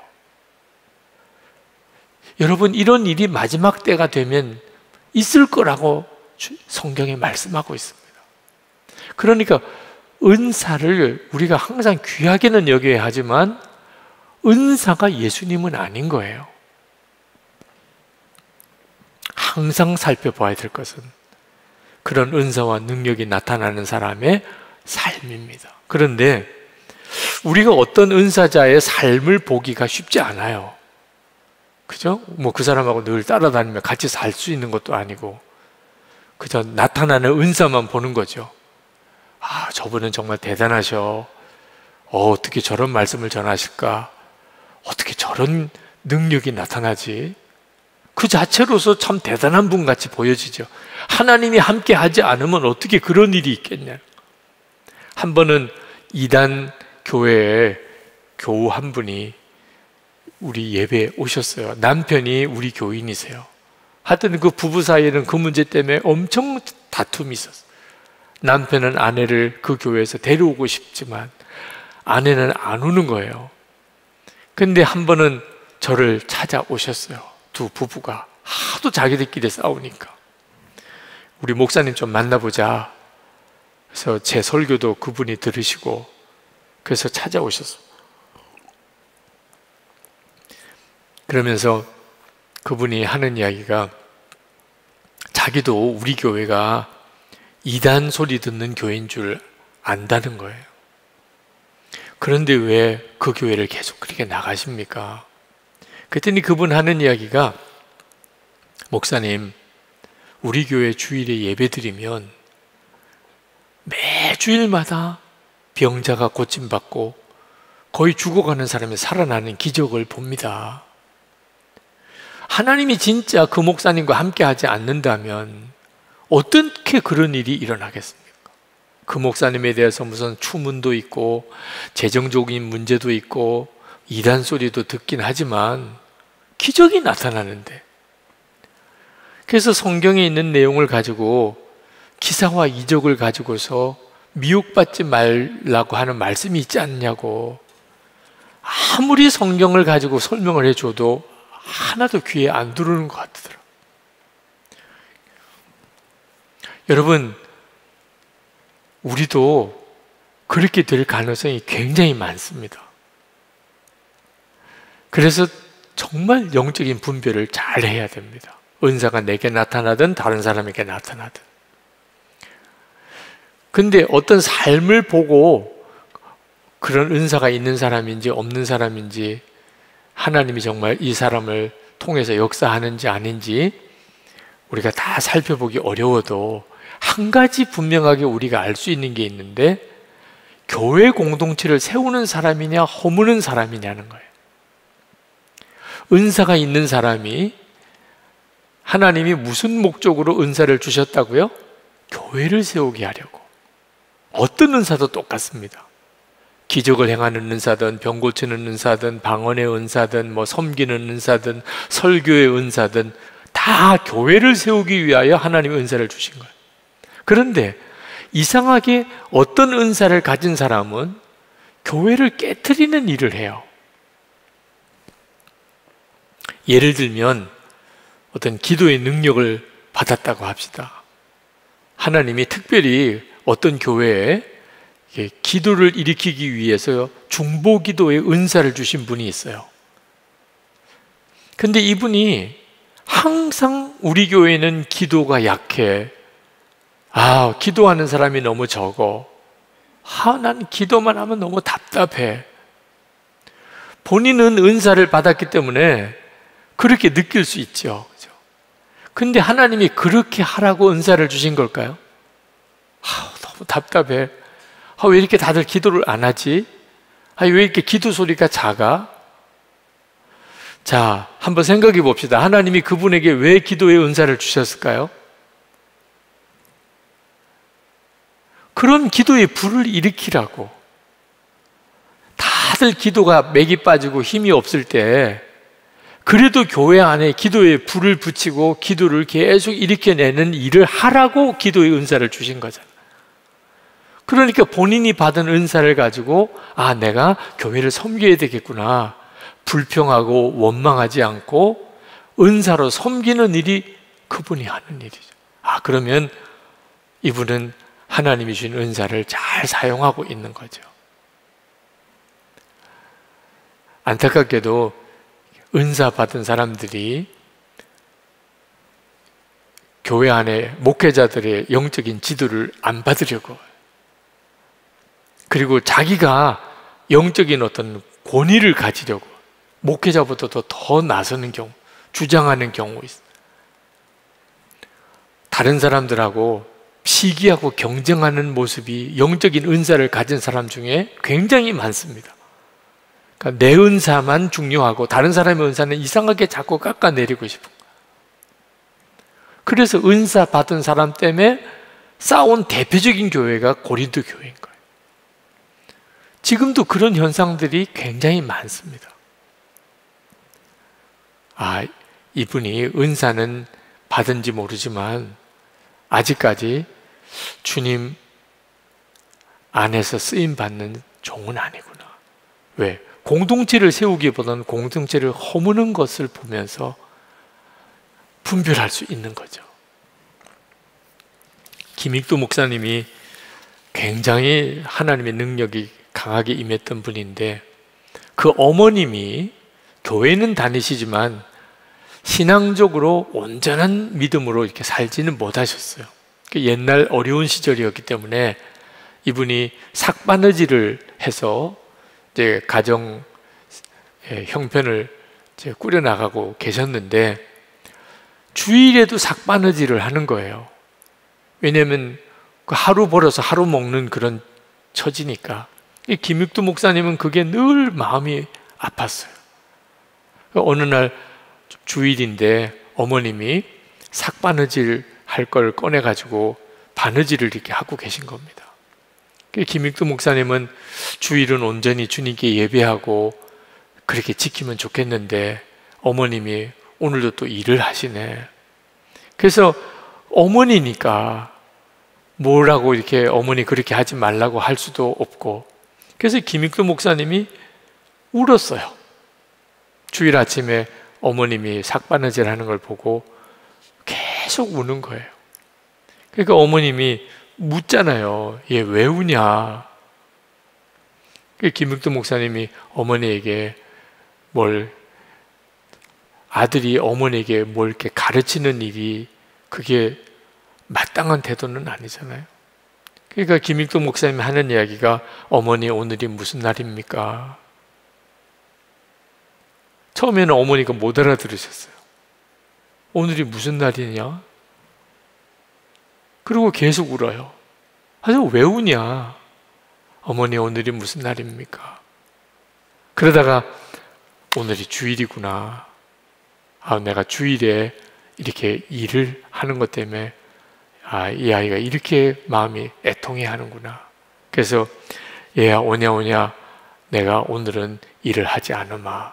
여러분, 이런 일이 마지막 때가 되면 있을 거라고 성경에 말씀하고 있습니다. 그러니까 은사를 우리가 항상 귀하게는 여겨야 하지만 은사가 예수님은 아닌 거예요. 항상 살펴봐야 될 것은 그런 은사와 능력이 나타나는 사람의 삶입니다. 그런데 우리가 어떤 은사자의 삶을 보기가 쉽지 않아요. 그죠? 뭐 그 사람하고 늘 따라다니며 같이 살 수 있는 것도 아니고 그저 나타나는 은사만 보는 거죠. 아, 저분은 정말 대단하셔. 어, 어떻게 저런 말씀을 전하실까? 어떻게 저런 능력이 나타나지? 그 자체로서 참 대단한 분 같이 보여지죠. 하나님이 함께 하지 않으면 어떻게 그런 일이 있겠냐. 한 번은 이단 교회에 교우 한 분이 우리 예배에 오셨어요. 남편이 우리 교인이세요. 하여튼 그 부부 사이에는 그 문제 때문에 엄청 다툼이 있었어요. 남편은 아내를 그 교회에서 데려오고 싶지만 아내는 안 오는 거예요. 근데 한 번은 저를 찾아오셨어요. 두 부부가 하도 자기들끼리 싸우니까 우리 목사님 좀 만나보자. 그래서 제 설교도 그분이 들으시고 그래서 찾아오셨어요. 그러면서 그분이 하는 이야기가 자기도 우리 교회가 이단 소리 듣는 교회인 줄 안다는 거예요. 그런데 왜 그 교회를 계속 그렇게 나가십니까? 그랬더니 그분 하는 이야기가 목사님, 우리 교회 주일에 예배 드리면 매주일마다 병자가 고침받고 거의 죽어가는 사람이 살아나는 기적을 봅니다. 하나님이 진짜 그 목사님과 함께 하지 않는다면 어떻게 그런 일이 일어나겠습니까? 그 목사님에 대해서 무슨 추문도 있고 재정적인 문제도 있고 이단 소리도 듣긴 하지만 기적이 나타나는데, 그래서 성경에 있는 내용을 가지고 기사와 이적을 가지고서 미혹받지 말라고 하는 말씀이 있지 않냐고 아무리 성경을 가지고 설명을 해줘도 하나도 귀에 안 들어오는 것 같더라고요. 여러분, 우리도 그렇게 될 가능성이 굉장히 많습니다. 그래서 정말 영적인 분별을 잘 해야 됩니다. 은사가 내게 나타나든 다른 사람에게 나타나든. 근데 어떤 삶을 보고 그런 은사가 있는 사람인지 없는 사람인지, 하나님이 정말 이 사람을 통해서 역사하는지 아닌지 우리가 다 살펴보기 어려워도 한 가지 분명하게 우리가 알 수 있는 게 있는데, 교회 공동체를 세우는 사람이냐 허무는 사람이냐는 거예요. 은사가 있는 사람이, 하나님이 무슨 목적으로 은사를 주셨다고요? 교회를 세우게 하려고. 어떤 은사도 똑같습니다. 기적을 행하는 은사든, 병 고치는 은사든, 방언의 은사든, 뭐 섬기는 은사든, 설교의 은사든 다 교회를 세우기 위하여 하나님의 은사를 주신 거예요. 그런데 이상하게 어떤 은사를 가진 사람은 교회를 깨트리는 일을 해요. 예를 들면 어떤 기도의 능력을 받았다고 합시다. 하나님이 특별히 어떤 교회에 기도를 일으키기 위해서 중보기도의 은사를 주신 분이 있어요. 근데 이분이 항상 우리 교회는 기도가 약해. 아, 기도하는 사람이 너무 적어. 아, 난 기도만 하면 너무 답답해. 본인은 은사를 받았기 때문에 그렇게 느낄 수 있죠. 그죠? 근데 하나님이 그렇게 하라고 은사를 주신 걸까요? 아, 너무 답답해. 아, 왜 이렇게 다들 기도를 안 하지? 아, 왜 이렇게 기도 소리가 작아? 자, 한번 생각해 봅시다. 하나님이 그분에게 왜 기도의 은사를 주셨을까요? 그런 기도의 불을 일으키라고. 다들 기도가 맥이 빠지고 힘이 없을 때 그래도 교회 안에 기도에 불을 붙이고 기도를 계속 일으켜내는 일을 하라고 기도의 은사를 주신 거잖아요. 그러니까 본인이 받은 은사를 가지고 아, 내가 교회를 섬겨야 되겠구나. 불평하고 원망하지 않고 은사로 섬기는 일이 그분이 하는 일이죠. 아, 그러면 이분은 하나님이 주신 은사를 잘 사용하고 있는 거죠. 안타깝게도 은사 받은 사람들이 교회 안에 목회자들의 영적인 지도를 안 받으려고, 그리고 자기가 영적인 어떤 권위를 가지려고 목회자보다도 더 나서는 경우, 주장하는 경우 있어요. 다른 사람들하고 시기하고 경쟁하는 모습이 영적인 은사를 가진 사람 중에 굉장히 많습니다. 그러니까 내 은사만 중요하고 다른 사람의 은사는 이상하게 자꾸 깎아내리고 싶은 거예요. 그래서 은사 받은 사람 때문에 싸운 대표적인 교회가 고린도 교회인 거예요. 지금도 그런 현상들이 굉장히 많습니다. 아, 이분이 은사는 받은지 모르지만 아직까지 주님 안에서 쓰임받는 종은 아니구나. 왜? 공동체를 세우기보다는 공동체를 허무는 것을 보면서 분별할 수 있는 거죠. 김익도 목사님이 굉장히 하나님의 능력이 강하게 임했던 분인데, 그 어머님이 교회는 다니시지만 신앙적으로 온전한 믿음으로 이렇게 살지는 못하셨어요. 옛날 어려운 시절이었기 때문에 이분이 삭바느질을 해서 이제 가정 형편을 이제 꾸려나가고 계셨는데, 주일에도 삭바느질을 하는 거예요. 왜냐하면 하루 벌어서 하루 먹는 그런 처지니까. 김익두 목사님은 그게 늘 마음이 아팠어요. 어느 날 주일인데 어머님이 삭바느질 할 걸 꺼내가지고 바느질을 이렇게 하고 계신 겁니다. 김익두 목사님은 주일은 온전히 주님께 예배하고 그렇게 지키면 좋겠는데 어머님이 오늘도 또 일을 하시네. 그래서 어머니니까 뭐라고 이렇게 어머니 그렇게 하지 말라고 할 수도 없고, 그래서 김익두 목사님이 울었어요. 주일 아침에 어머님이 삭바느질 하는 걸 보고 계속 우는 거예요. 그러니까 어머님이 묻잖아요. 얘 왜 우냐? 김육도 목사님이 어머니에게 뭘, 아들이 어머니에게 뭘 이렇게 가르치는 일이 그게 마땅한 태도는 아니잖아요. 그러니까 김익도 목사님이 하는 이야기가, 어머니 오늘이 무슨 날입니까? 처음에는 어머니가 못 알아들으셨어요. 오늘이 무슨 날이냐? 그리고 계속 울어요. 아주 왜 우냐? 어머니 오늘이 무슨 날입니까? 그러다가 오늘이 주일이구나. 아, 내가 주일에 이렇게 일을 하는 것 때문에 아, 이 아이가 이렇게 마음이 애통해 하는구나. 그래서 얘야 오냐 오냐, 내가 오늘은 일을 하지 않으마.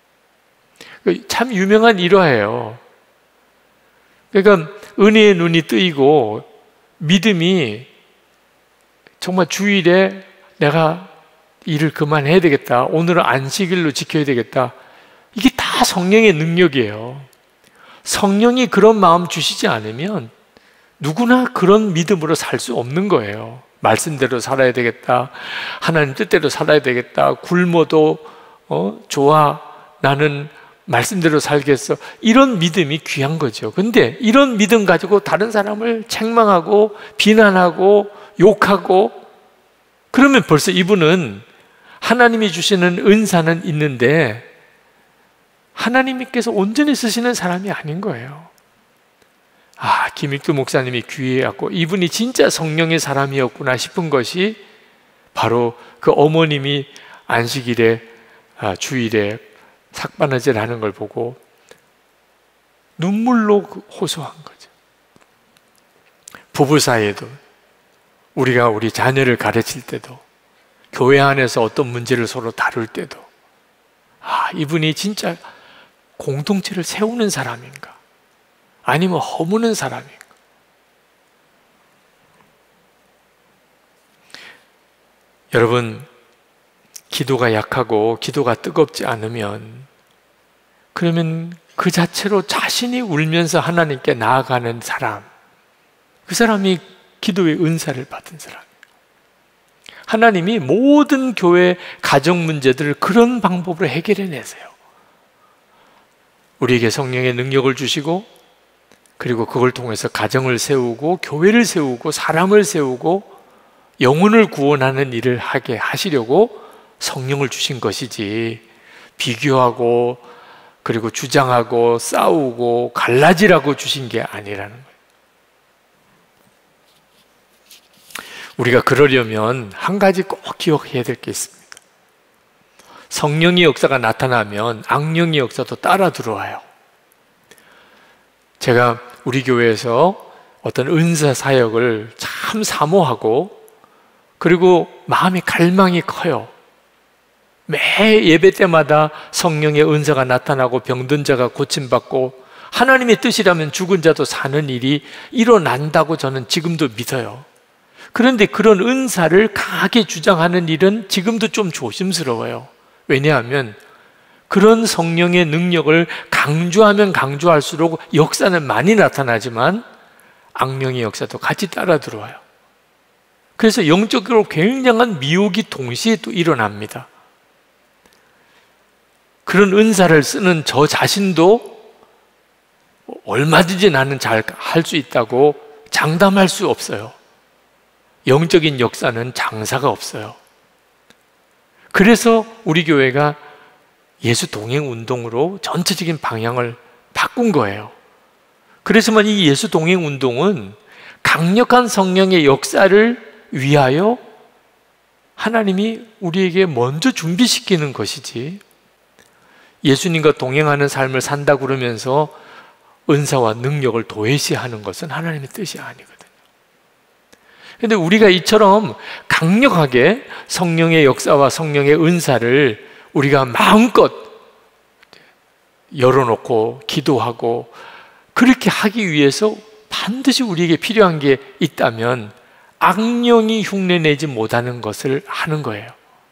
참 유명한 일화예요. 그러니까 은혜의 눈이 뜨이고 믿음이 정말 주일에 내가 일을 그만해야 되겠다, 오늘은 안식일로 지켜야 되겠다, 이게 다 성령의 능력이에요. 성령이 그런 마음 주시지 않으면 누구나 그런 믿음으로 살 수 없는 거예요. 말씀대로 살아야 되겠다, 하나님 뜻대로 살아야 되겠다, 굶어도 어, 좋아, 나는 말씀대로 살겠어, 이런 믿음이 귀한 거죠. 근데 이런 믿음 가지고 다른 사람을 책망하고 비난하고 욕하고 그러면 벌써 이분은 하나님이 주시는 은사는 있는데 하나님께서 온전히 쓰시는 사람이 아닌 거예요. 아, 김익두 목사님이 귀해갖고 이분이 진짜 성령의 사람이었구나 싶은 것이 바로 그 어머님이 안식일에, 아, 주일에 삭바느질 하는 걸 보고 눈물로 호소한 거죠. 부부 사이에도, 우리가 우리 자녀를 가르칠 때도, 교회 안에서 어떤 문제를 서로 다룰 때도, 아, 이분이 진짜 공동체를 세우는 사람인가, 아니면 허무는 사람인가. 여러분, 기도가 약하고 기도가 뜨겁지 않으면, 그러면 그 자체로 자신이 울면서 하나님께 나아가는 사람, 그 사람이 기도의 은사를 받은 사람이에요. 하나님이 모든 교회 가정 문제들을 그런 방법으로 해결해 내세요. 우리에게 성령의 능력을 주시고, 그리고 그걸 통해서 가정을 세우고 교회를 세우고 사람을 세우고 영혼을 구원하는 일을 하게 하시려고 성령을 주신 것이지, 비교하고 그리고 주장하고 싸우고 갈라지라고 주신 게 아니라는 거예요. 우리가 그러려면 한 가지 꼭 기억해야 될 게 있습니다. 성령의 역사가 나타나면 악령의 역사도 따라 들어와요. 제가 우리 교회에서 어떤 은사 사역을 참 사모하고, 그리고 마음의 갈망이 커요. 매 예배 때마다 성령의 은사가 나타나고 병든 자가 고침받고 하나님의 뜻이라면 죽은 자도 사는 일이 일어난다고 저는 지금도 믿어요. 그런데 그런 은사를 강하게 주장하는 일은 지금도 좀 조심스러워요. 왜냐하면 그런 성령의 능력을 강조하면 강조할수록 역사는 많이 나타나지만 악령의 역사도 같이 따라 들어와요. 그래서 영적으로 굉장한 미혹이 동시에 또 일어납니다. 그런 은사를 쓰는 저 자신도 얼마든지 나는 잘 할 수 있다고 장담할 수 없어요. 영적인 역사는 장사가 없어요. 그래서 우리 교회가 예수 동행 운동으로 전체적인 방향을 바꾼 거예요. 그래서만 이 예수 동행 운동은 강력한 성령의 역사를 위하여 하나님이 우리에게 먼저 준비시키는 것이지, 예수님과 동행하는 삶을 산다 그러면서 은사와 능력을 도외시하는 것은 하나님의 뜻이 아니거든요. 그런데 우리가 이처럼 강력하게 성령의 역사와 성령의 은사를 우리가 마음껏 열어놓고 기도하고 그렇게 하기 위해서 반드시 우리에게 필요한 게 있다면 악령이 흉내내지 못하는 것을 하는 거예요.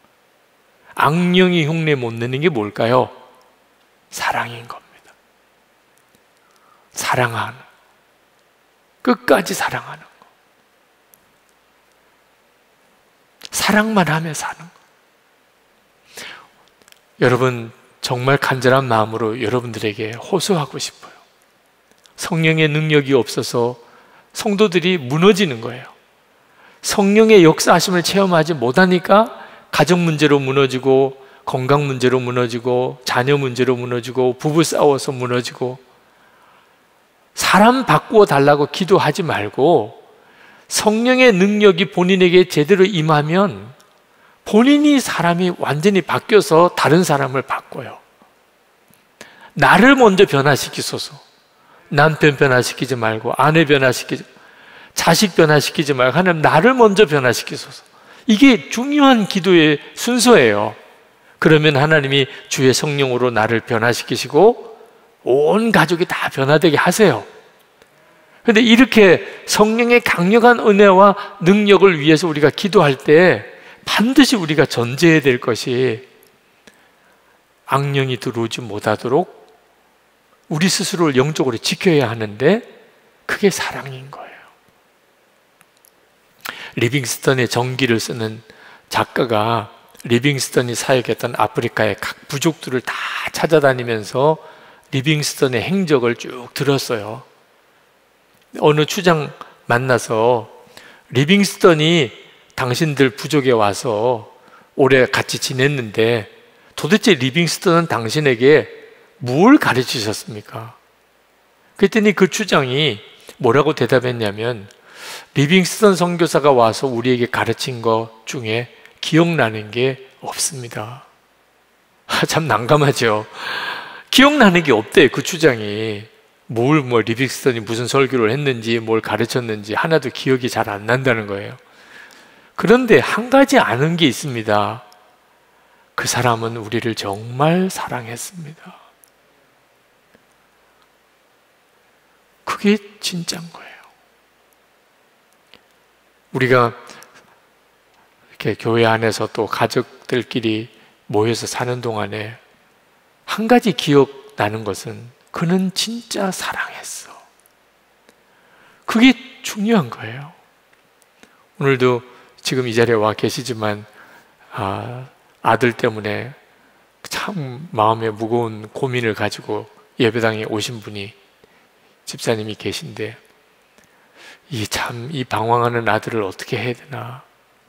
악령이 흉내 못 내는 게 뭘까요? 사랑인 겁니다. 사랑하는, 끝까지 사랑하는 거. 사랑만 하며 사는 거. 여러분, 정말 간절한 마음으로 여러분들에게 호소하고 싶어요. 성령의 능력이 없어서 성도들이 무너지는 거예요. 성령의 역사하심을 체험하지 못하니까 가정 문제로 무너지고, 건강 문제로 무너지고, 자녀 문제로 무너지고, 부부 싸워서 무너지고. 사람 바꾸어 달라고 기도하지 말고 성령의 능력이 본인에게 제대로 임하면 본인이 사람이 완전히 바뀌어서 다른 사람을 바꿔요. 나를 먼저 변화시키소서. 남편 변화시키지 말고, 아내 변화시키지, 자식 변화시키지 말고, 하나님 나를 먼저 변화시키소서. 이게 중요한 기도의 순서예요. 그러면 하나님이 주의 성령으로 나를 변화시키시고 온 가족이 다 변화되게 하세요. 그런데 이렇게 성령의 강력한 은혜와 능력을 위해서 우리가 기도할 때 반드시 우리가 전제해야 될 것이, 악령이 들어오지 못하도록 우리 스스로를 영적으로 지켜야 하는데, 그게 사랑인 거예요. 리빙스턴의 정기를 쓰는 작가가 리빙스턴이 사역했던 아프리카의 각 부족들을 다 찾아다니면서 리빙스턴의 행적을 쭉 들었어요. 어느 추장 만나서 리빙스턴이 당신들 부족에 와서 오래 같이 지냈는데 도대체 리빙스턴은 당신에게 뭘 가르치셨습니까? 그랬더니 그 추장이 뭐라고 대답했냐면, 리빙스턴 선교사가 와서 우리에게 가르친 것 중에 기억나는 게 없습니다. 아, 참 난감하죠. 기억나는 게 없대요. 그 추장이 뭘 뭐 리빙스턴이 무슨 설교를 했는지 뭘 가르쳤는지 하나도 기억이 잘 안 난다는 거예요. 그런데 한 가지 아는 게 있습니다. 그 사람은 우리를 정말 사랑했습니다. 그게 진짜인 거예요. 우리가 이렇게 교회 안에서 또 가족들끼리 모여서 사는 동안에 한 가지 기억나는 것은, 그는 진짜 사랑했어. 그게 중요한 거예요. 오늘도 지금 이 자리에 와 계시지만 아, 아들 때문에 참 마음에 무거운 고민을 가지고 예배당에 오신 분이, 집사님이 계신데, 이 참 이 방황하는 아들을 어떻게 해야 되나.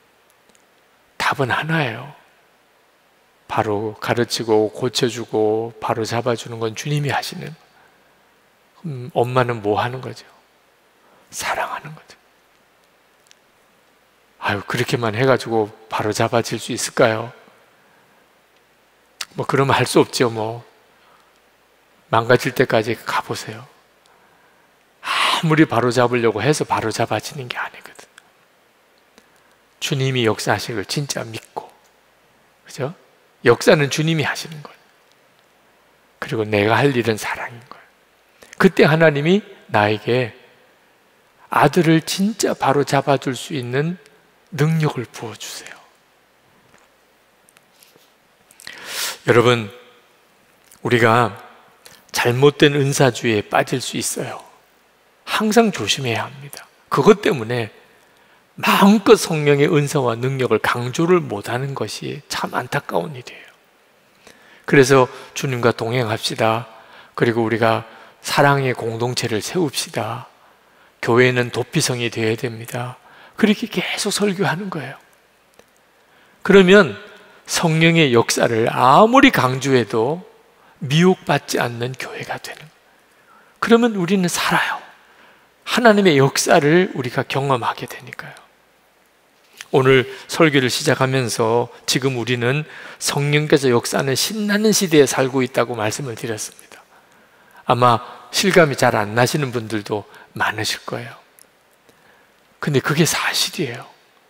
답은 하나예요. 바로 가르치고 고쳐주고 바로 잡아주는 건 주님이 하시는. 음, 엄마는 뭐 하는 거죠? 사랑하는 거죠. 아유, 그렇게만 해가지고 바로 잡아질 수 있을까요? 뭐 그러면 할 수 없죠. 뭐 망가질 때까지 가보세요. 아무리 바로 잡으려고 해서 바로 잡아지는 게 아니거든. 주님이 역사하시는 걸 진짜 믿고, 그죠? 역사는 주님이 하시는 거예요. 그리고 내가 할 일은 사랑인 거예요. 그때 하나님이 나에게 아들을 진짜 바로 잡아줄 수 있는 능력을 부어주세요. 여러분, 우리가 잘못된 은사주의에 빠질 수 있어요. 항상 조심해야 합니다. 그것 때문에 마음껏 성령의 은사와 능력을 강조를 못하는 것이 참 안타까운 일이에요. 그래서 주님과 동행합시다. 그리고 우리가 사랑의 공동체를 세웁시다. 교회는 도피성이 되어야 됩니다. 그렇게 계속 설교하는 거예요. 그러면 성령의 역사를 아무리 강조해도 미혹받지 않는 교회가 되는 거예요. 그러면 우리는 살아요. 하나님의 역사를 우리가 경험하게 되니까요. 오늘 설교를 시작하면서 지금 우리는 성령께서 역사하는 신나는 시대에 살고 있다고 말씀을 드렸습니다. 아마 실감이 잘 안 나시는 분들도 많으실 거예요. 근데 그게 사실이에요.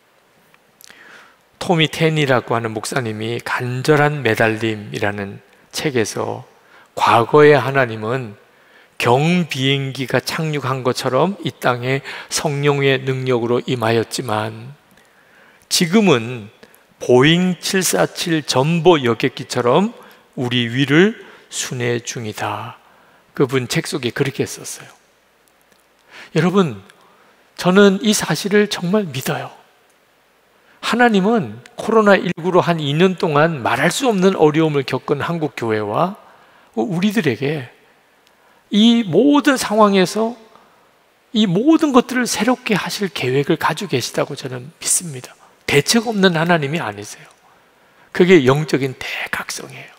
토미 텐이라고 하는 목사님이 간절한 매달림이라는 책에서, 과거의 하나님은 경비행기가 착륙한 것처럼 이 땅에 성령의 능력으로 임하였지만 지금은 보잉 칠사칠 전보 여객기처럼 우리 위를 순회 중이다. 그분 책 속에 그렇게 썼어요. 여러분, 저는 이 사실을 정말 믿어요. 하나님은 코로나십구로 한 이 년 동안 말할 수 없는 어려움을 겪은 한국 교회와 우리들에게 이 모든 상황에서 이 모든 것들을 새롭게 하실 계획을 가지고 계시다고 저는 믿습니다. 대책 없는 하나님이 아니세요. 그게 영적인 대각성이에요.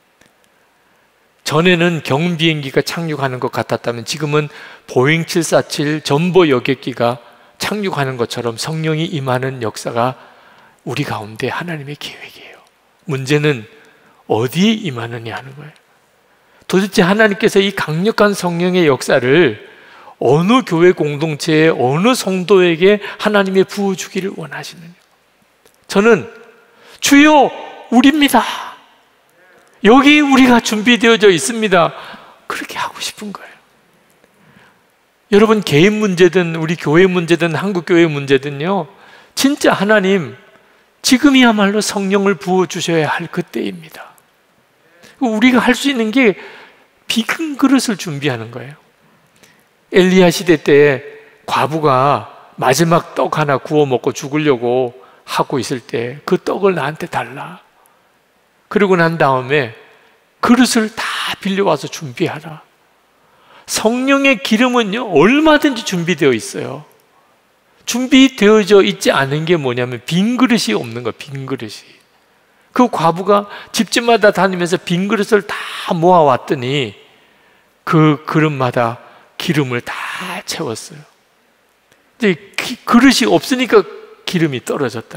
전에는 경비행기가 착륙하는 것 같았다면 지금은 보잉 칠사칠 전보 여객기가 착륙하는 것처럼 성령이 임하는 역사가 우리 가운데 하나님의 계획이에요. 문제는 어디에 임하느냐 하는 거예요. 도대체 하나님께서 이 강력한 성령의 역사를 어느 교회 공동체에 어느 성도에게 하나님의 부어주기를 원하시느냐. 저는 주여 우리입니다. 여기 우리가 준비되어져 있습니다. 그렇게 하고 싶은 거예요. 여러분, 개인 문제든 우리 교회 문제든 한국 교회 문제든요, 진짜 하나님 지금이야말로 성령을 부어주셔야 할 그때입니다. 우리가 할 수 있는 게 비큰 그릇을 준비하는 거예요. 엘리야 시대 때 과부가 마지막 떡 하나 구워 먹고 죽으려고 하고 있을 때 그 떡을 나한테 달라. 그러고 난 다음에 그릇을 다 빌려와서 준비하라. 성령의 기름은요, 얼마든지 준비되어 있어요. 준비되어져 있지 않은 게 뭐냐면 빈 그릇이 없는 거예요. 빈 그릇이. 그 과부가 집집마다 다니면서 빈 그릇을 다 모아왔더니 그 그릇마다 기름을 다 채웠어요. 이제 그릇이 없으니까 기름이 떨어졌다.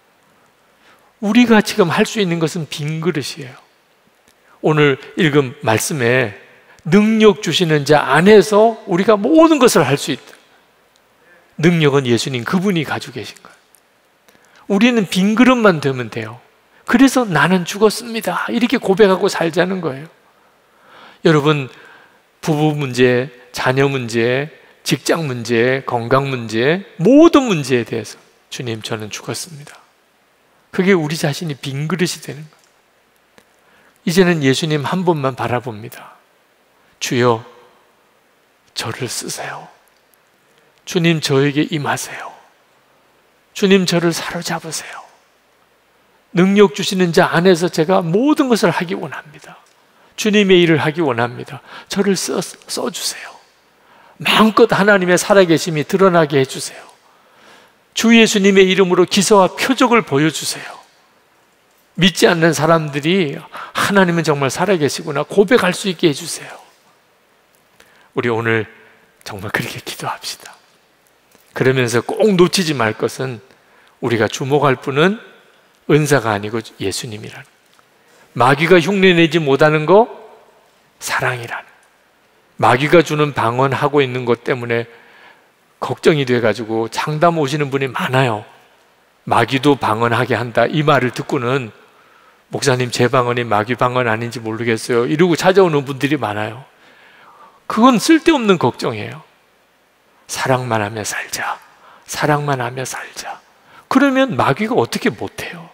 우리가 지금 할 수 있는 것은 빈 그릇이에요. 오늘 읽은 말씀에 능력 주시는 자 안에서 우리가 모든 것을 할 수 있다. 능력은 예수님 그분이 가지고 계신 거예요. 우리는 빈 그릇만 되면 돼요. 그래서 나는 죽었습니다, 이렇게 고백하고 살자는 거예요. 여러분, 부부 문제, 자녀 문제, 직장 문제, 건강 문제, 모든 문제에 대해서 주님 저는 죽었습니다. 그게 우리 자신이 빈 그릇이 되는 거예요. 이제는 예수님 한 분만 바라봅니다. 주여 저를 쓰세요. 주님 저에게 임하세요. 주님 저를 사로잡으세요. 능력 주시는 자 안에서 제가 모든 것을 하기 원합니다. 주님의 일을 하기 원합니다. 저를 써, 써주세요. 마음껏 하나님의 살아계심이 드러나게 해주세요. 주 예수님의 이름으로 기사와 표적을 보여주세요. 믿지 않는 사람들이 하나님은 정말 살아계시구나 고백할 수 있게 해주세요. 우리 오늘 정말 그렇게 기도합시다. 그러면서 꼭 놓치지 말 것은 우리가 주목할 분은 은사가 아니고 예수님이라는, 마귀가 흉내내지 못하는 거 사랑이라는, 마귀가 주는 방언하고 있는 것 때문에 걱정이 돼가지고 상담 오시는 분이 많아요. 마귀도 방언하게 한다, 이 말을 듣고는 목사님 제 방언이 마귀 방언 아닌지 모르겠어요 이러고 찾아오는 분들이 많아요. 그건 쓸데없는 걱정이에요. 사랑만 하며 살자, 사랑만 하며 살자. 그러면 마귀가 어떻게 못해요?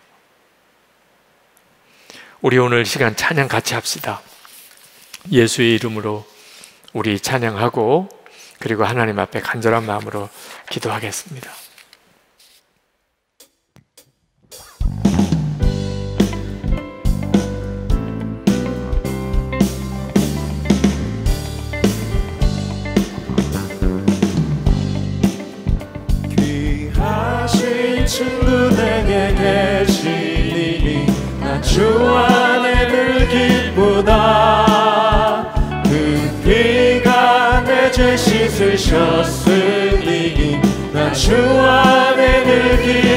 우리 오늘 시간 찬양 같이 합시다. 예수의 이름으로 우리 찬양하고 그리고 하나님 앞에 간절한 마음으로 기도하겠습니다. 귀하신 친구 내게 계시니 나 주 안에 늘 기쁘다. 그 피가 내 죄 씻으셨으니 나 주 안에 늘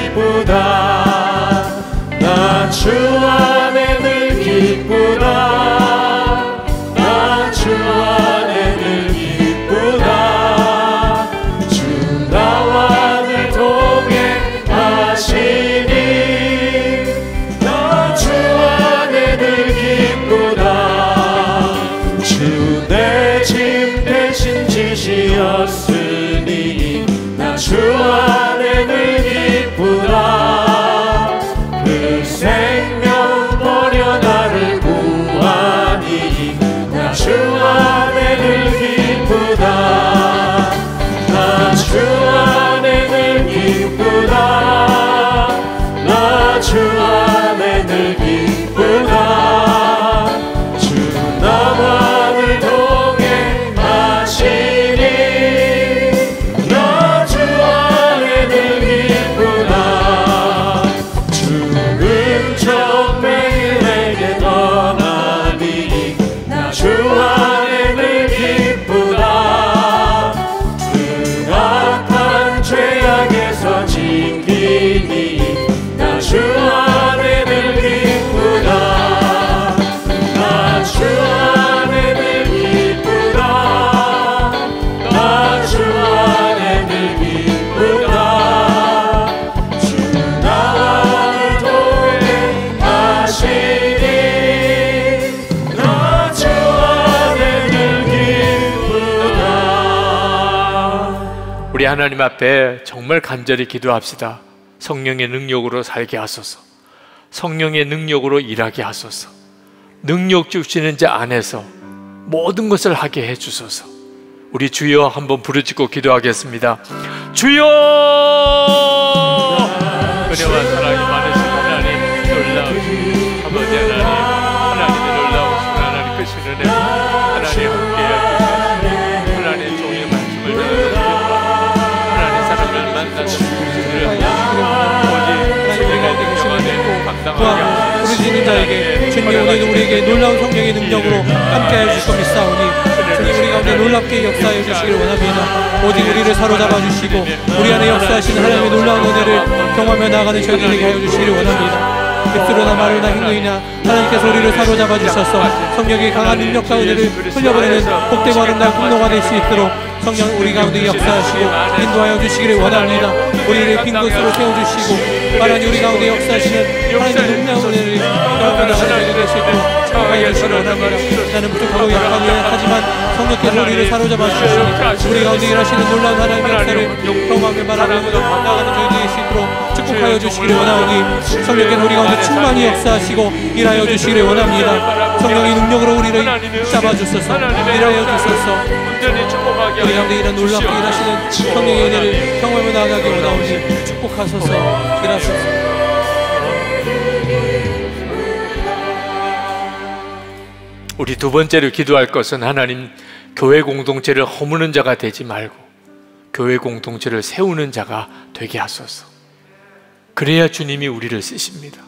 기쁘다. 나 주 안에 늘 기쁘다. 나 주 안에 늘 기쁘다. 주 나와 늘 동행하시니 나 주 안에 늘 기쁘다. 주 내 짐 대신 지시었으니 나 주 안에 늘 기쁘다. 우리 하나님 앞에 정말 간절히 기도합시다. 성령의 능력으로 살게 하소서. 성령의 능력으로 일하게 하소서. 능력 주시는 자 안에서 모든 것을 하게 해주소서. 우리 주여 한번 부르짖고 기도하겠습니다. 주여! 은혜와 사랑이 많으신 하나님, 놀라우신 아버지 하나님, 하나님의 놀라우신 하나님 크신 은혜, 하나님 함께해 주셔서 하나님 종의 말씀을 들어주시고 하나님 사람을 만나는 분들을 오직 주님의 능력 안에 감당하게 하소서. 부르짖는 자에게 주님 오늘도 우리에게 놀라운 성령의 능력으로 함께해 주실 것이사오니 주님 우리 가운데 놀랍게 역사해 주시기를 원합니다. 오직 우리를 사로잡아 주시고 우리 안에 역사하시는 하나님의 놀라운 은혜를 경험하며 나아가는 저희들에게 하여 주시기를 원합니다. 입술로나 말로나 행동이나 하나님께서 우리를 사로잡아 주셔서 성령의 강한 능력과 은혜를 흘려보내는 복되고 아름다운 통로가 될 수 있도록 성령 우리 가운데 역사하시고 인도하여 주시기를 원합니다. 우리를 빈 곳으로 세워주시고 하나님 우리 가운데 역사하시는 하나님의 놀라운 은혜를 경험하며 나아가게 될 수 있도록 하여 주시기를 원합니다. 나는 부족하고 약하고 하지만 성령께서 우리를 사로잡아 주시니 우리 가운데 일하시는 놀라운 하나님의 역사를 경험하며 말하며 나아가는 저희들이 될 수 있도록 축복하여 주시기를 원하오니 성령께서 우리 가운데 충만히 역사하시고 일하여 주시기를 원합니다. 성령의 능력으로 우리를 잡아주소서. 일하여 주소서. 우리 가운데 이런 놀랍게 일하시는 성령의 은혜를 경험하며 나아가기 원하오니 축복하소서. 일하소서. 우리 두 번째로 기도할 것은 하나님 교회 공동체를 허무는 자가 되지 말고 교회 공동체를 세우는 자가 되게 하소서. 그래야 주님이 우리를 쓰십니다.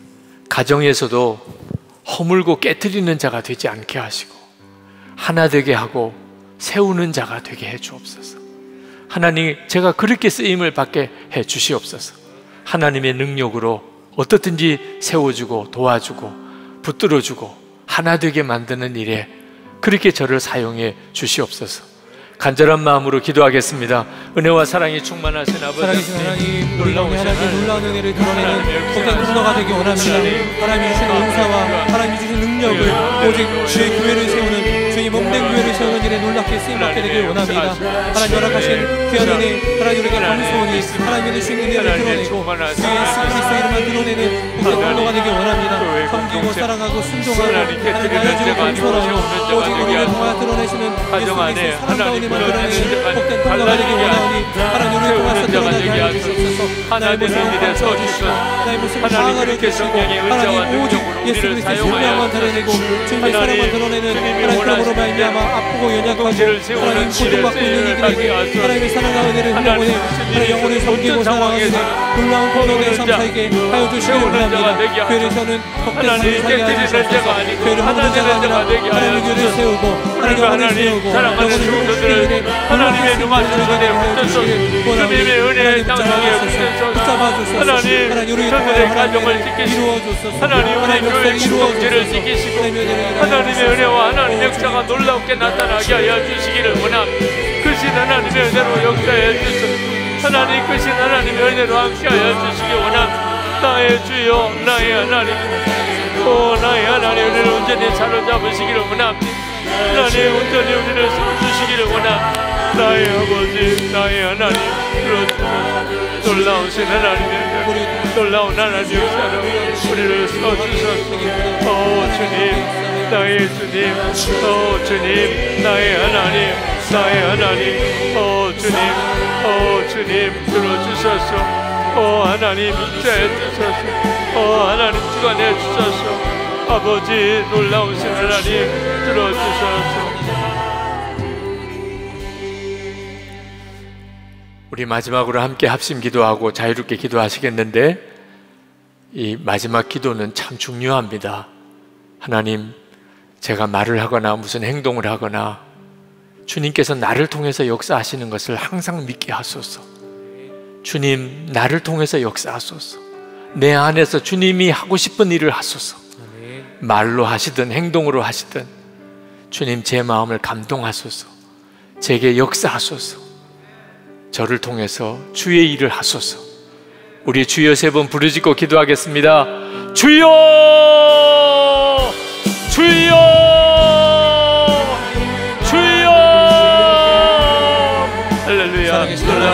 가정에서도 허물고 깨트리는 자가 되지 않게 하시고 하나 되게 하고 세우는 자가 되게 해 주옵소서. 하나님, 제가 그렇게 쓰임을 받게 해 주시옵소서. 하나님의 능력으로 어떻든지 세워주고 도와주고 붙들어주고 하나 되게 만드는 일에 그렇게 저를 사용해 주시옵소서. 간절한 마음으로 기도하겠습니다. 은혜와 사랑이 충만하신 아버지 살아계신 하나님, 우리 가운데 하나님의 놀라운 은혜를 드러내는 복된 통로가 되기 원합니다. 하나님이 주시는 은사와 하나님이 주시는 능력을 오직 주의 교회를 세우는 주의 몸된 교회를 세우는 일에 놀랍게 쓰임받게 되길 원합니다. 하나님 허락하신 귀한 은혜, 하나님 우리에게 감소하니 하나님의 주신 은혜를 드러내고 주의 예수 그리스도 이름을 드러내는 복된 통로가 되길 원합니다. 섬기고 사랑하고 순종하고 하나님 알려주고 감소하고 오직 우리를 통하여 드러내시는 예수 그리스도의 사랑과 은혜만 드러내는 복된 통로가 되길 원하오니 하나님 우리를 통해서 드러나게 하여 주시옵소서. 나의 모습을 감춰 주시고 나의 모습을 강하게 주시고 하나님 오직 예수 그리스도의 생명만 드러내고 주님의 사랑만 드러내는 하나님 그러므로 말미암아 아프고 연약하고 하나님 고통받고 있는 이들에게 하나님의 사랑과 은혜를 흘려보내 하나님 영혼을 섬기고 사랑하시는 놀라운 권능의 삼사에게 하여 주시기를 원합니다. 교회를 서는 복된 삶을 살게 하시옵소서. 교회를 허무는 자가 아니라 하나님의 교회를 세우고 하나님의 영혼을 세우고 영혼을 세우시는 일에 하나님의 누마주시되 붙여주시기 주님의 은혜의 땅속에 붙잡아주소서. 하나님 저들의 가정을 지키시고 하나님 우리 교회 공동체를 지키시고 하나님의 은혜와 하나님의 역사가 놀랍게 나타나게 하여 주시기를 원합니다. 크신 하나님의 은혜로 역사해 주소서. 하나님 크신 하나님의 은혜로 함께하여 주시기 원합니다. 나의 주여 나의 하나님 오 나의 하나님 은혜를 온전히 사로잡으시기를 원합니다. 하나님 온전히 우리를 써주시기를 원합니다. 나의 아버지 나의 하나님 들어주소서. 놀라우신 하나님의 은혜 놀라운 하나님의 역사로 우리를 써주소서. 오 주님 나의 주님 오 주님 나의 하나님 나의 하나님 오 주님 오 주님 들어주소서. 오 하나님 인자해 주소서. 오 하나님 주관해 주소서. 아버지 놀라우신 하나님 들어주소서. 우리 마지막으로 함께 합심 기도하고 자유롭게 기도하시겠는데 이 마지막 기도는 참 중요합니다. 하나님, 제가 말을 하거나 무슨 행동을 하거나 주님께서 나를 통해서 역사하시는 것을 항상 믿게 하소서. 주님, 나를 통해서 역사하소서. 내 안에서 주님이 하고 싶은 일을 하소서. 말로 하시든 행동으로 하시든 주님 제 마음을 감동하소서. 제게 역사하소서. 저를 통해서 주의 일을 하소서. 우리 주여 세 번 부르짖고 기도하겠습니다. 주여! 주여! 주여! 할렐루야.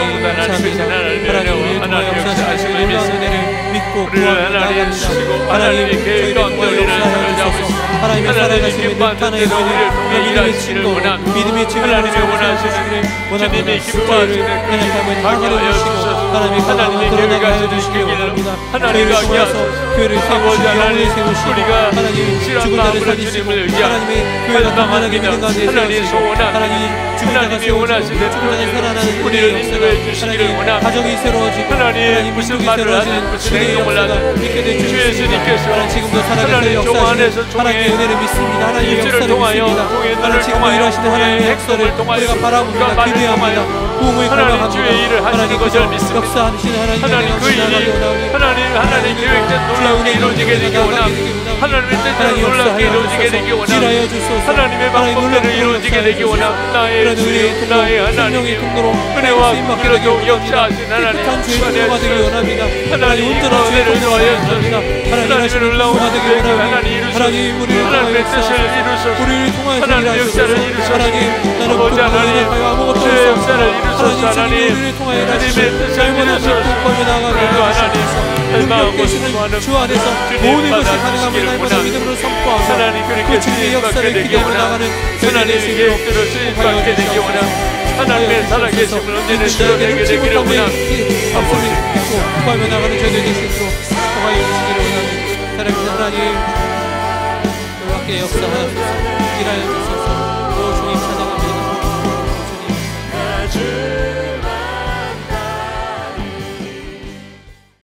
붙잡고 우리를 구하며 하나님 나갑니다. 주시고 하나님 하나님의 계획 저희를 가운데 통하여 우리를 역사하여 사로잡으시고 주소서. 하나님의 살아가심의 기뻐 나타내는 하나님의 우리를 통해 믿음의 일하시기를 증거, 원합니다. 믿음의 증거로 하나님의 원하시는 원합니다. 주님이 저희를 기뻐하시는 연약함을 그 향하여 하여 주시고 주소서. 하나님의 건강을 하나님의 드러나게 계획 하여 가지고 주시기 있기를 원합니다. 하나님 저희를 가게 통해서 하소서. 교회를 아버지 세우시고 영혼을 하나님, 세우시고 우리가 하나님 실한 죽은 자를 마음으로 살리시고 주님을 의지하고 하나님의 교회가 건강하게 믿는 가운데 하나님 세우시고 소원한 하나님 죽은 자가 하나님이 세워지고 원하시는 죽은 자가 살아나는 우리를 은혜의 인도해 역사가 주시기를 하나님 원합니다. 가정이 새로워지고 하나님 무슨 민족이 말을 새로워지는 하든 무슨 은혜의 행동을 역사가 하든 있게 되 주 주십니다. 예수님께서 하나님 지금도 살아계셔 하나님 종 안에서 역사하시는 종의 하나님의 은혜를 믿습니다. 하나님의 일주를 역사를 통하여 믿습니다. 종의 하나님 눈을 지금도 통하여 일하시는 하나님의 종의 역사를 행동을 통하여 우리가 바라봅니다. 그가 말을 기대합니다. 부흥을 하나님 갈망합니다. 주의 일을 하시는 하나님 것을 그저 믿습니다. 역사하시는 하나님의 하나님 그 일이 하나님 하나님 계획된 놀라운 게 이루어지게 되기 원합니다. 하나님의 뜻대로 놀라운 게 이루어지게 되기 원합니다. 하나님의 방법대로 이루어지게 되기 원합니다. 나의 주 나의 하나님 은혜와 기로도 역사하신 하나님 하나님 온전한 은혜를 더하여 주소서. 하나님의 놀라운 계획을 하나님 이루소서. 하나님의 뜻을 이루소서. 하나님의 역사를 이루소서. 아버지 하나님 주의 역사를 이루소서. 하나님 주님의 뜻을 이루소서. 그리고 하나님 헬마하고 수고하는 주 안에서 모든 것이 가능함을 날마다 믿음으로 선포하고 하나님 그렇게 주님의 역사를 쓰임받게 되기 기대하며 원합니다. 나가는 하나님의 계획대로 쓰임받게 되기 원합니다. 하나님의 살아계심을 언제나 드러내게 되기를 원합니다. 앞서를 믿고 구하며 나가는 저희들 되시도록 통하여 주시기를 원합니다. 사랑하는 하나님 놀랍게 역사하소서. 일하여 주소서.